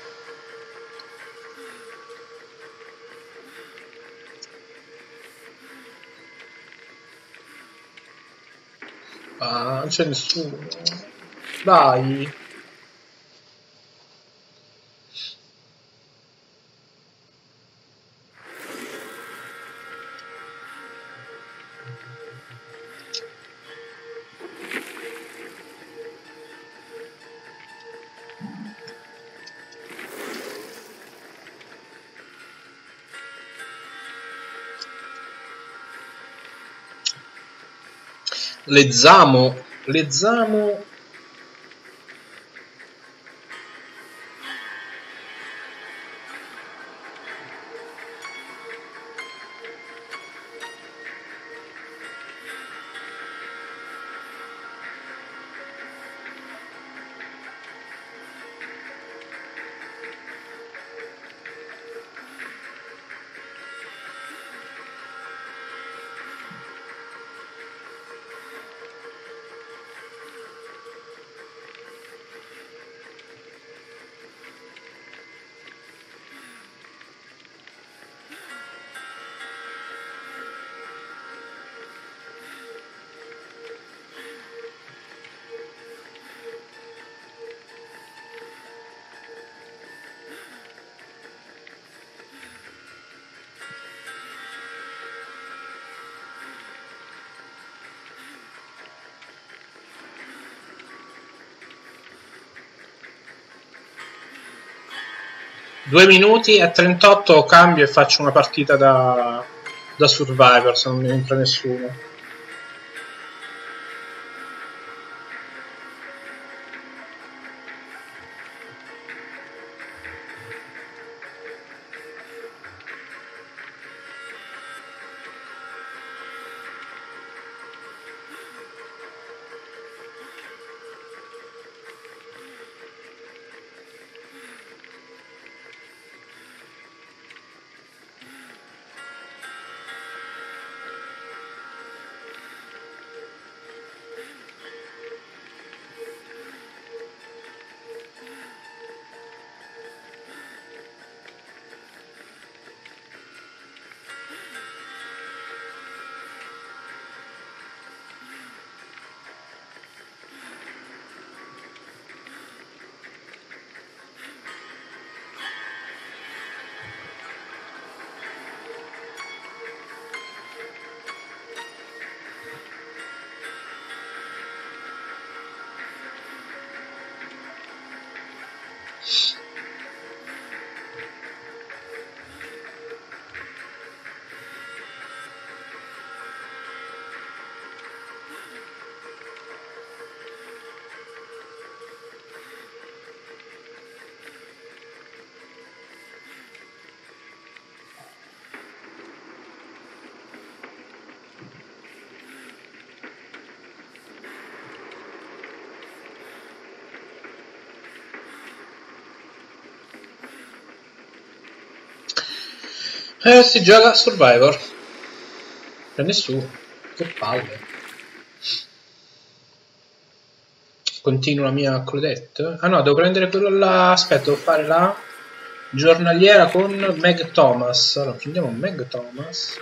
Non c'è nessuno. Dai. Le Zamo. Due minuti e 38 cambio e faccio una partita da Survivor se non mi entra nessuno. Si gioca a Survivor. nessuno. Che palle. Continuo la mia Claudette. Ah no, devo prendere quello là. Aspetta, devo fare la giornaliera con Meg Thomas. Allora, prendiamo Meg Thomas.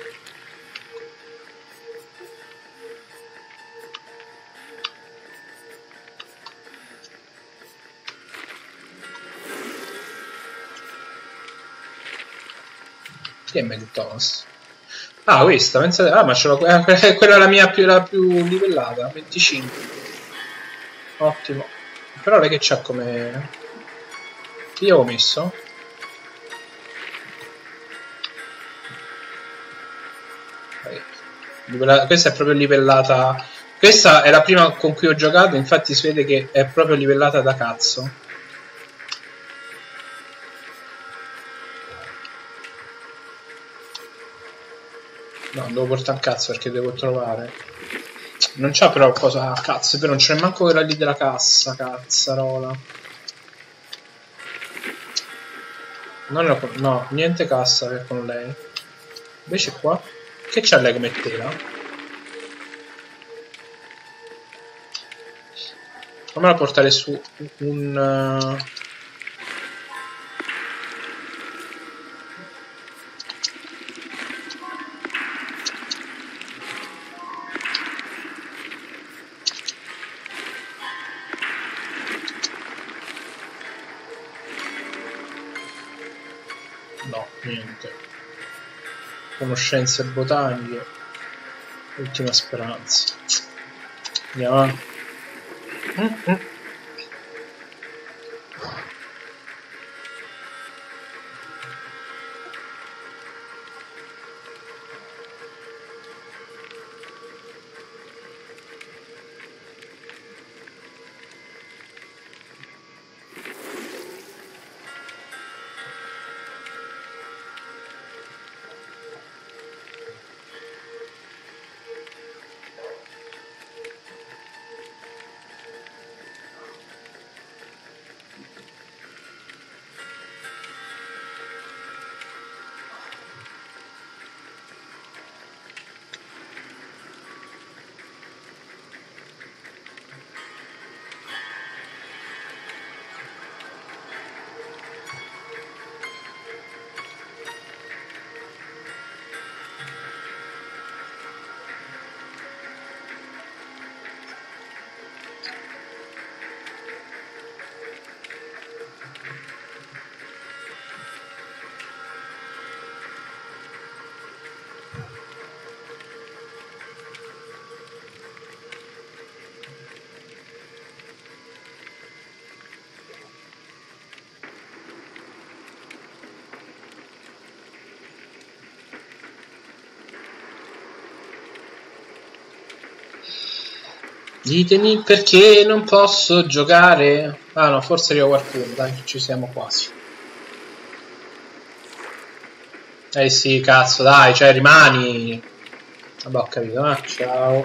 Chi è Meg Thomas? Ah, questa, pensate. Ah, ma ce l'ho. Quella è la più livellata, 25. Ottimo. Però lei che c'ha come. Chi avevo messo? Questa è proprio livellata. Questa è la prima con cui ho giocato, infatti si vede che è proprio livellata da cazzo. No, devo portare a cazzo perché devo trovare. Non c'ha però cosa. Ah, cazzo, è vero, non c'è manco quella lì della cassa, cazzarola. No, niente cassa che con lei. Invece qua. Che c'ha lei come tela? Fammela portare su un. No, niente. Conoscenze botaniche. Ultima speranza. Andiamo avanti. Ditemi perché non posso giocare. Ah no, forse arriva qualcuno, dai, ci siamo quasi. Eh sì, cazzo, dai, cioè rimani. Vabbè, ho capito, ciao.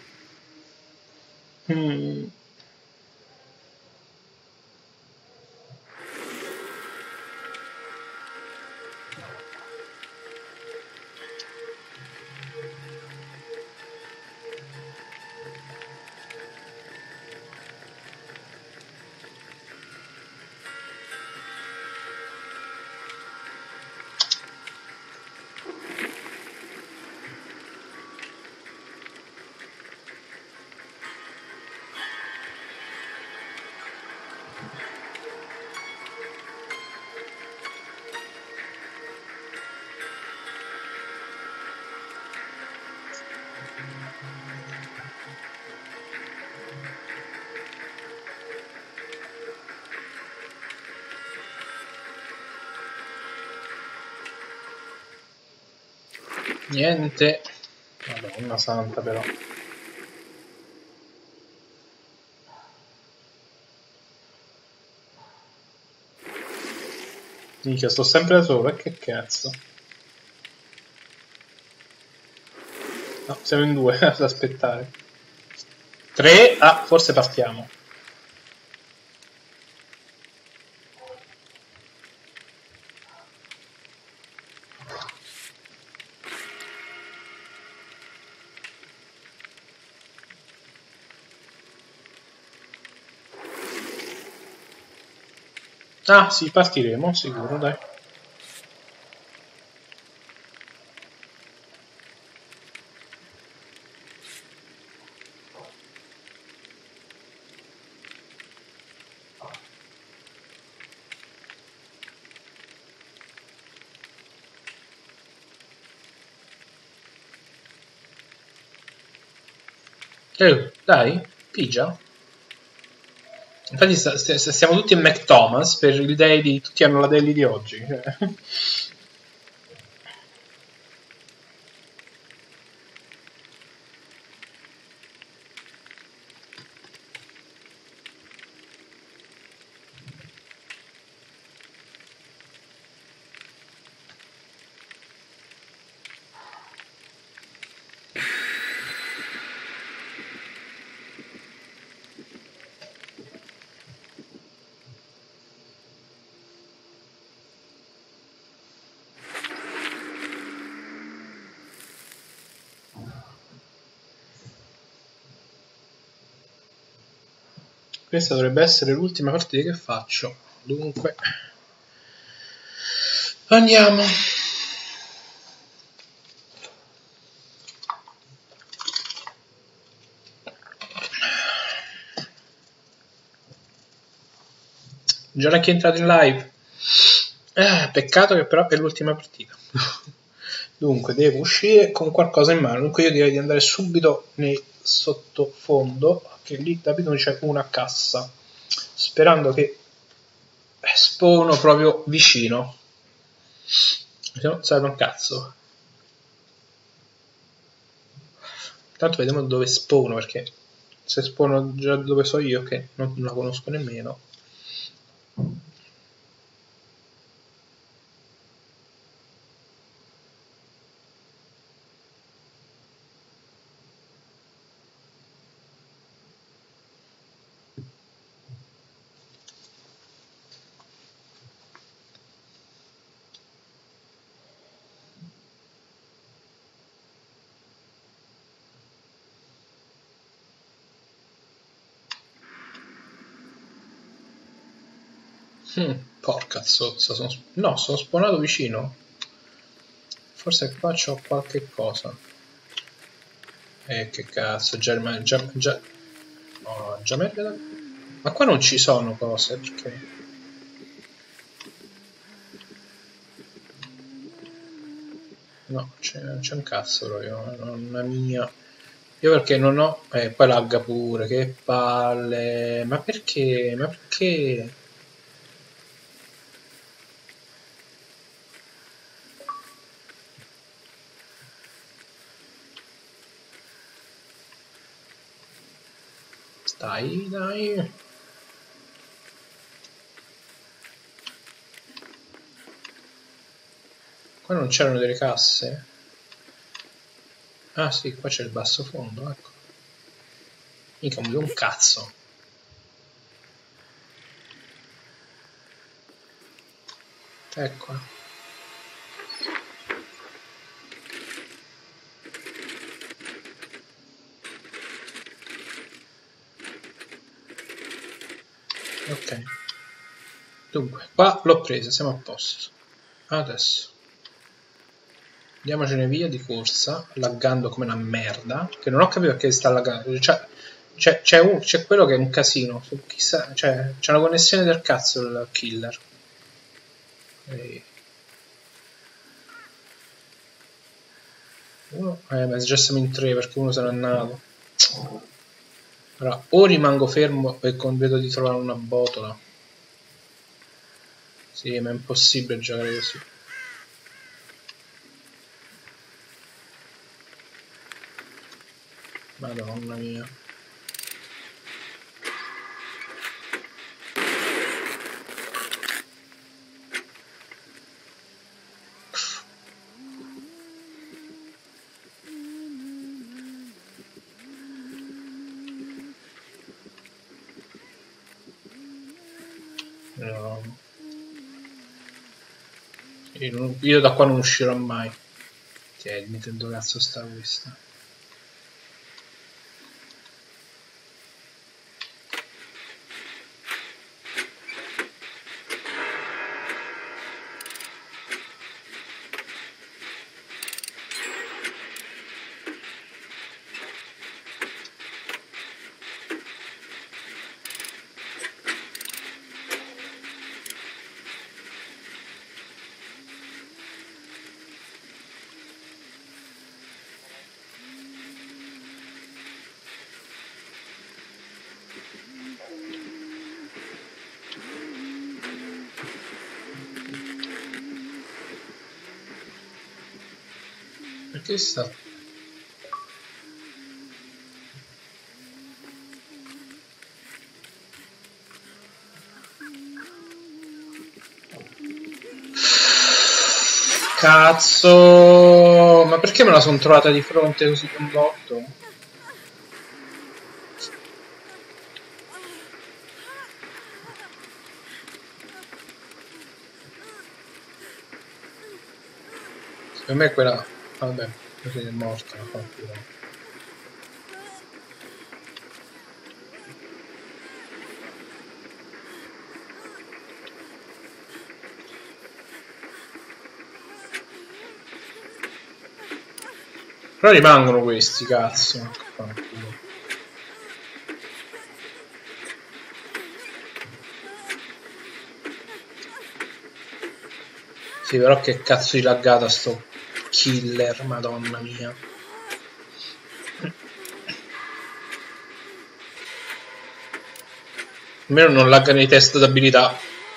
Niente. Madonna santa però. Minchia, sto sempre da solo, che cazzo. No, siamo in due, ad aspettare. 3, ah, forse partiamo. Ah, sì, partiremo, sicuro, dai. Dai, pigia. Infatti stiamo tutti in McThomas per il daily, tutti hanno la daily di oggi. Questa dovrebbe essere l'ultima partita che faccio. Dunque, andiamo. Già da chi è entrato in live. Peccato che però è l'ultima partita. Dunque, devo uscire con qualcosa in mano. Dunque io direi di andare subito nel sottofondo, che lì da abito c'è una cassa. Sperando che spawno proprio vicino. Se no serve un cazzo. Tanto vediamo dove spawno, perché se spawno già dove so io, che non la conosco nemmeno. Porca zozza, no, sono spawnato vicino. Forse qua c'ho qualche cosa. Che cazzo, già oh, già merda. Ma qua non ci sono cose, perché? No, c'è un cazzo proprio, non mia. Io perché non ho... poi lagga pure, che palle. Ma perché? Ma perché? Dai, dai. Qua non c'erano delle casse? Ah sì, qua c'è il basso fondo, ecco. Mica un cazzo. Ecco. Ok. Dunque, qua l'ho presa, siamo a posto. Adesso. Andiamocene via di corsa, laggando come una merda. Che non ho capito perché sta laggando. C'è quello che è un casino. Chissà, c'è una connessione del cazzo il killer. Ma già siamo in tre perché uno se n'è andato. Allora, o rimango fermo e vedo di trovare una botola. Sì, ma è impossibile giocare così. Madonna mia. No. Io da qua non uscirò mai. Tieni, dove cazzo sta questa? Perché sta... Cazzo! Ma perché me la sono trovata di fronte così con botto? Secondo me è quella... Vabbè, così è morta, fa pure. Però rimangono questi, cazzo. Sì, però che cazzo di laggata sto killer, madonna mia. Almeno non laggano i test d'abilità.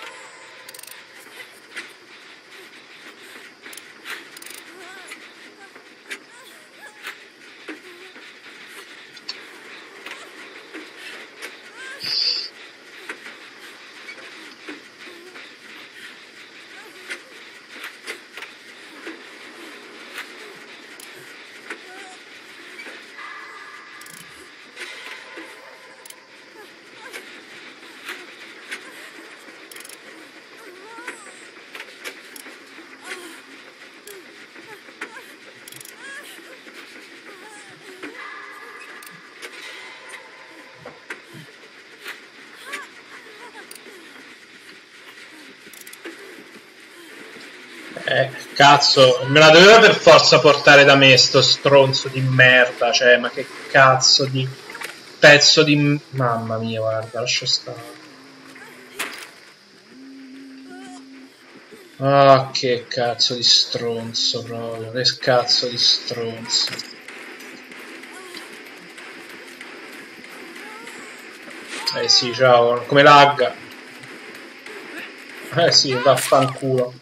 Cazzo, me la doveva per forza portare da me sto stronzo di merda, cioè, ma che cazzo di pezzo di... Mamma mia, guarda, lascia stare. Ah, che cazzo di stronzo proprio, che cazzo di stronzo. Eh sì, ciao, come lagga. Eh sì, vaffanculo.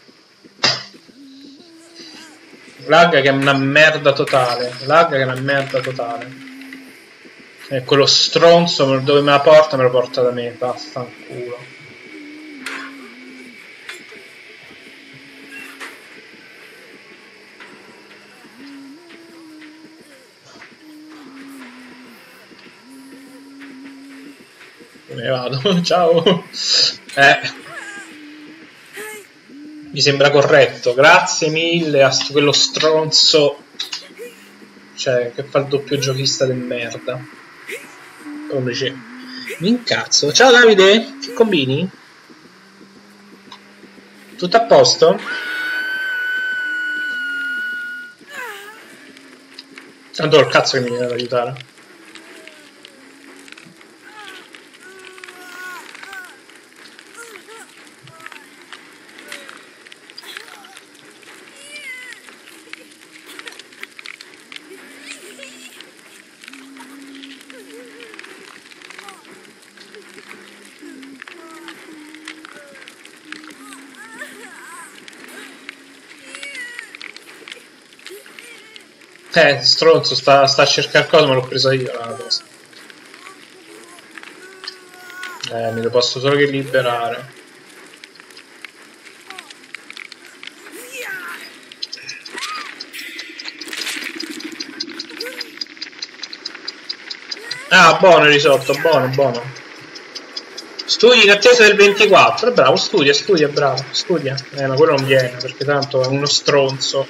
Lagga che è una merda totale. Lagga che è una merda totale. E quello stronzo dove me la porta da me. Vaffanculo. Me ne vado. Ciao. Mi sembra corretto. Grazie mille a quello stronzo. Cioè, che fa il doppio giochista del merda. Come dice, mi incazzo. Ciao Davide, che combini? Tutto a posto? Tanto il cazzo che mi viene ad aiutare. Stronzo, sta a cercare cosa, me l'ho presa io la cosa. Me lo posso solo che liberare. Ah, buono il risotto, buono, buono. Studi in attesa del 24, bravo, studia, bravo, studia. Ma quello non viene, perché tanto è uno stronzo.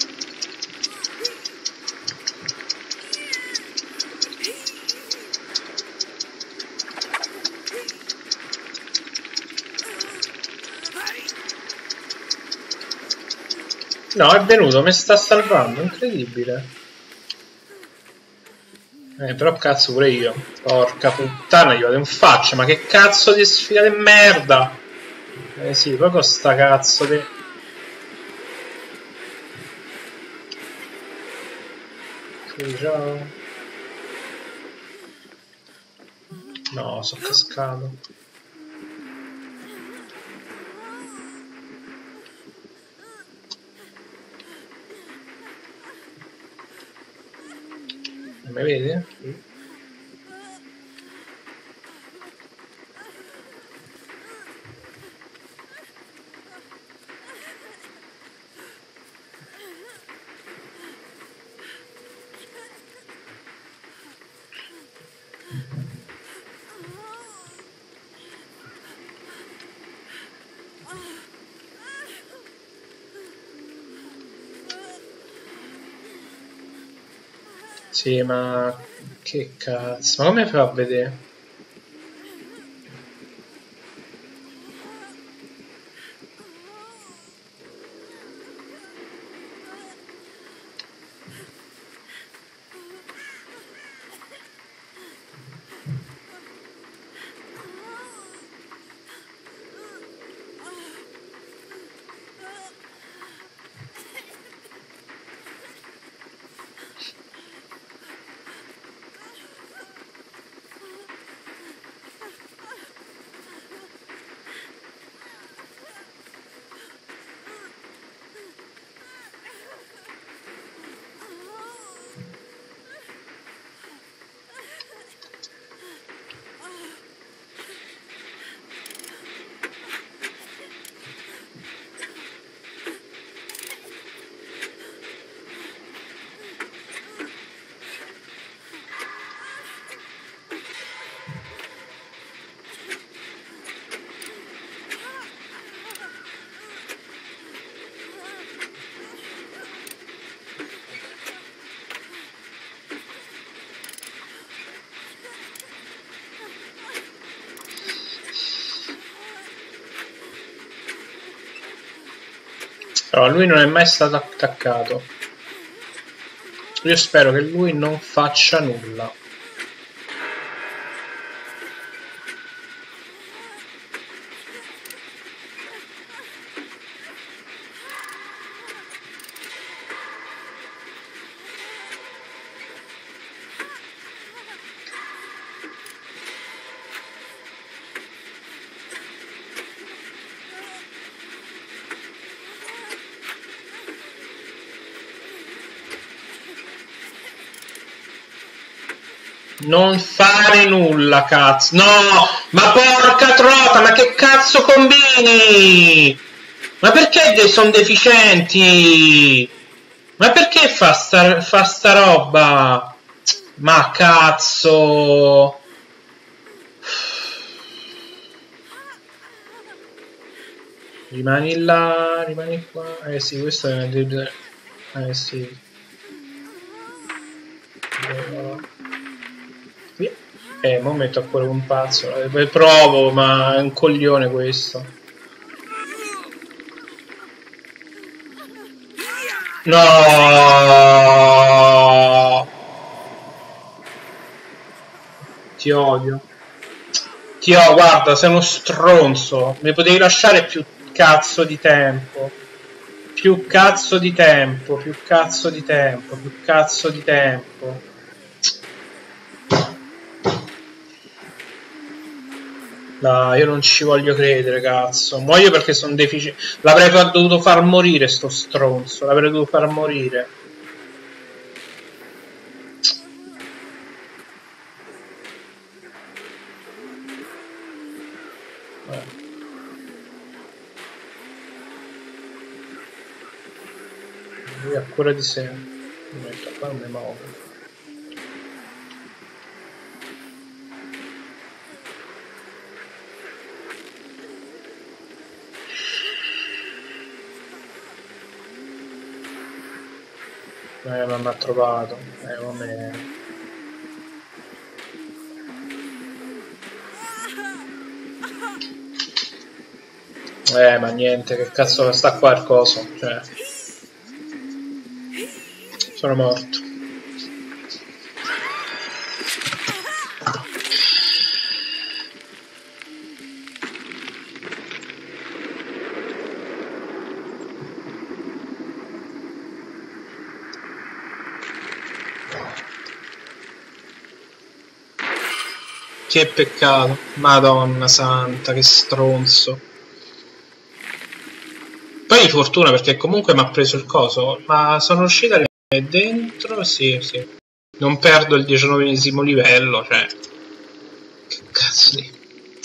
No, è venuto, mi sta salvando, incredibile. Però cazzo pure io. Porca puttana, gli vado in faccia, ma che cazzo di sfida di merda! Sì, proprio sta cazzo di... Sì, ciao. No, sono cascato. Mi vedi? Sì, ma che cazzo, ma come fa a vedere? Però lui non è mai stato attaccato. Io spero che lui non faccia nulla. Non fare nulla, cazzo. No! Ma porca trota, ma che cazzo combini? Ma perché sono deficienti? Ma perché fa sta roba? Ma cazzo! Rimani là, rimani qua. Eh sì, questo è... Eh sì. Mo metto a cuore un pazzo. Provo, ma è un coglione questo. No! Ti odio. Ti odio, guarda, sei uno stronzo. Mi potevi lasciare più cazzo di tempo. Più cazzo di tempo, più cazzo di tempo, più cazzo di tempo. No, io non ci voglio credere, cazzo. Muoio perché sono deficiente. L'avrei dovuto far morire sto stronzo. L'avrei dovuto far morire. Lui ha cura di sé. Mi metto qua, non mi muovo. Ma mi ha trovato. Vabbè. Ma niente, che cazzo sta qua il coso? Cioè. Sono morto. Che peccato, Madonna santa, che stronzo. Poi fortuna perché comunque mi ha preso il coso, ma sono riuscito a rimanere dentro, sì, sì. non perdo il 19esimo livello, cioè che cazzo di...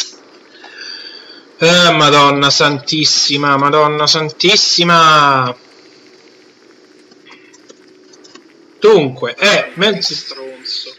Madonna santissima, Madonna santissima. Dunque, mezzo stronzo.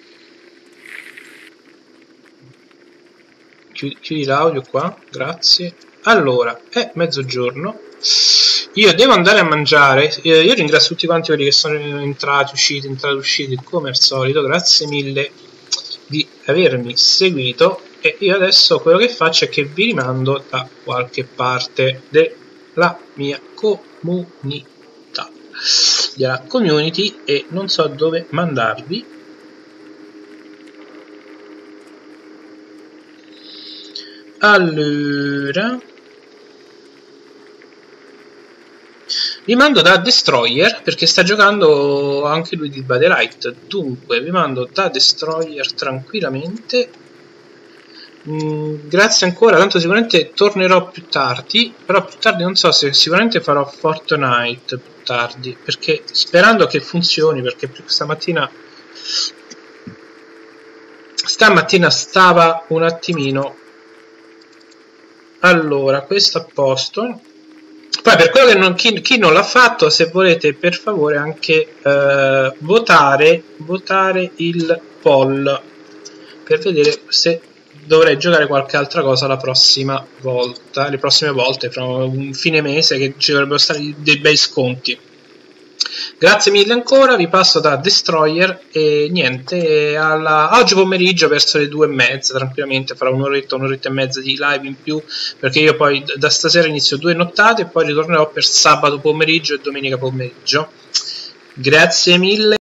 Chiudi l'audio qua, grazie. Allora, è mezzogiorno. Io devo andare a mangiare. Io ringrazio tutti quanti quelli che sono entrati, usciti, come al solito. Grazie mille di avermi seguito. E io adesso quello che faccio è che vi rimando da qualche parte della mia comunità, della community, e non so dove mandarvi. Allora, vi mando da Destroyer perché sta giocando anche lui di Battlefield. Dunque vi mando da Destroyer tranquillamente. Grazie ancora, tanto sicuramente tornerò più tardi, però più tardi non so se sicuramente farò Fortnite più tardi, perché sperando che funzioni, perché stamattina stava un attimino. Allora, questo a posto. Poi per quello che chi non l'ha fatto, se volete per favore anche votare il poll per vedere se dovrei giocare qualche altra cosa la prossima volta, le prossime volte, fra un fine mese, che ci dovrebbero stare dei bei sconti. Grazie mille ancora, vi passo da Destroyer e niente, oggi pomeriggio verso le 2:30 tranquillamente farò un'oretta e mezza di live in più, perché io poi da stasera inizio 2 nottate e poi ritornerò per sabato pomeriggio e domenica pomeriggio. Grazie mille.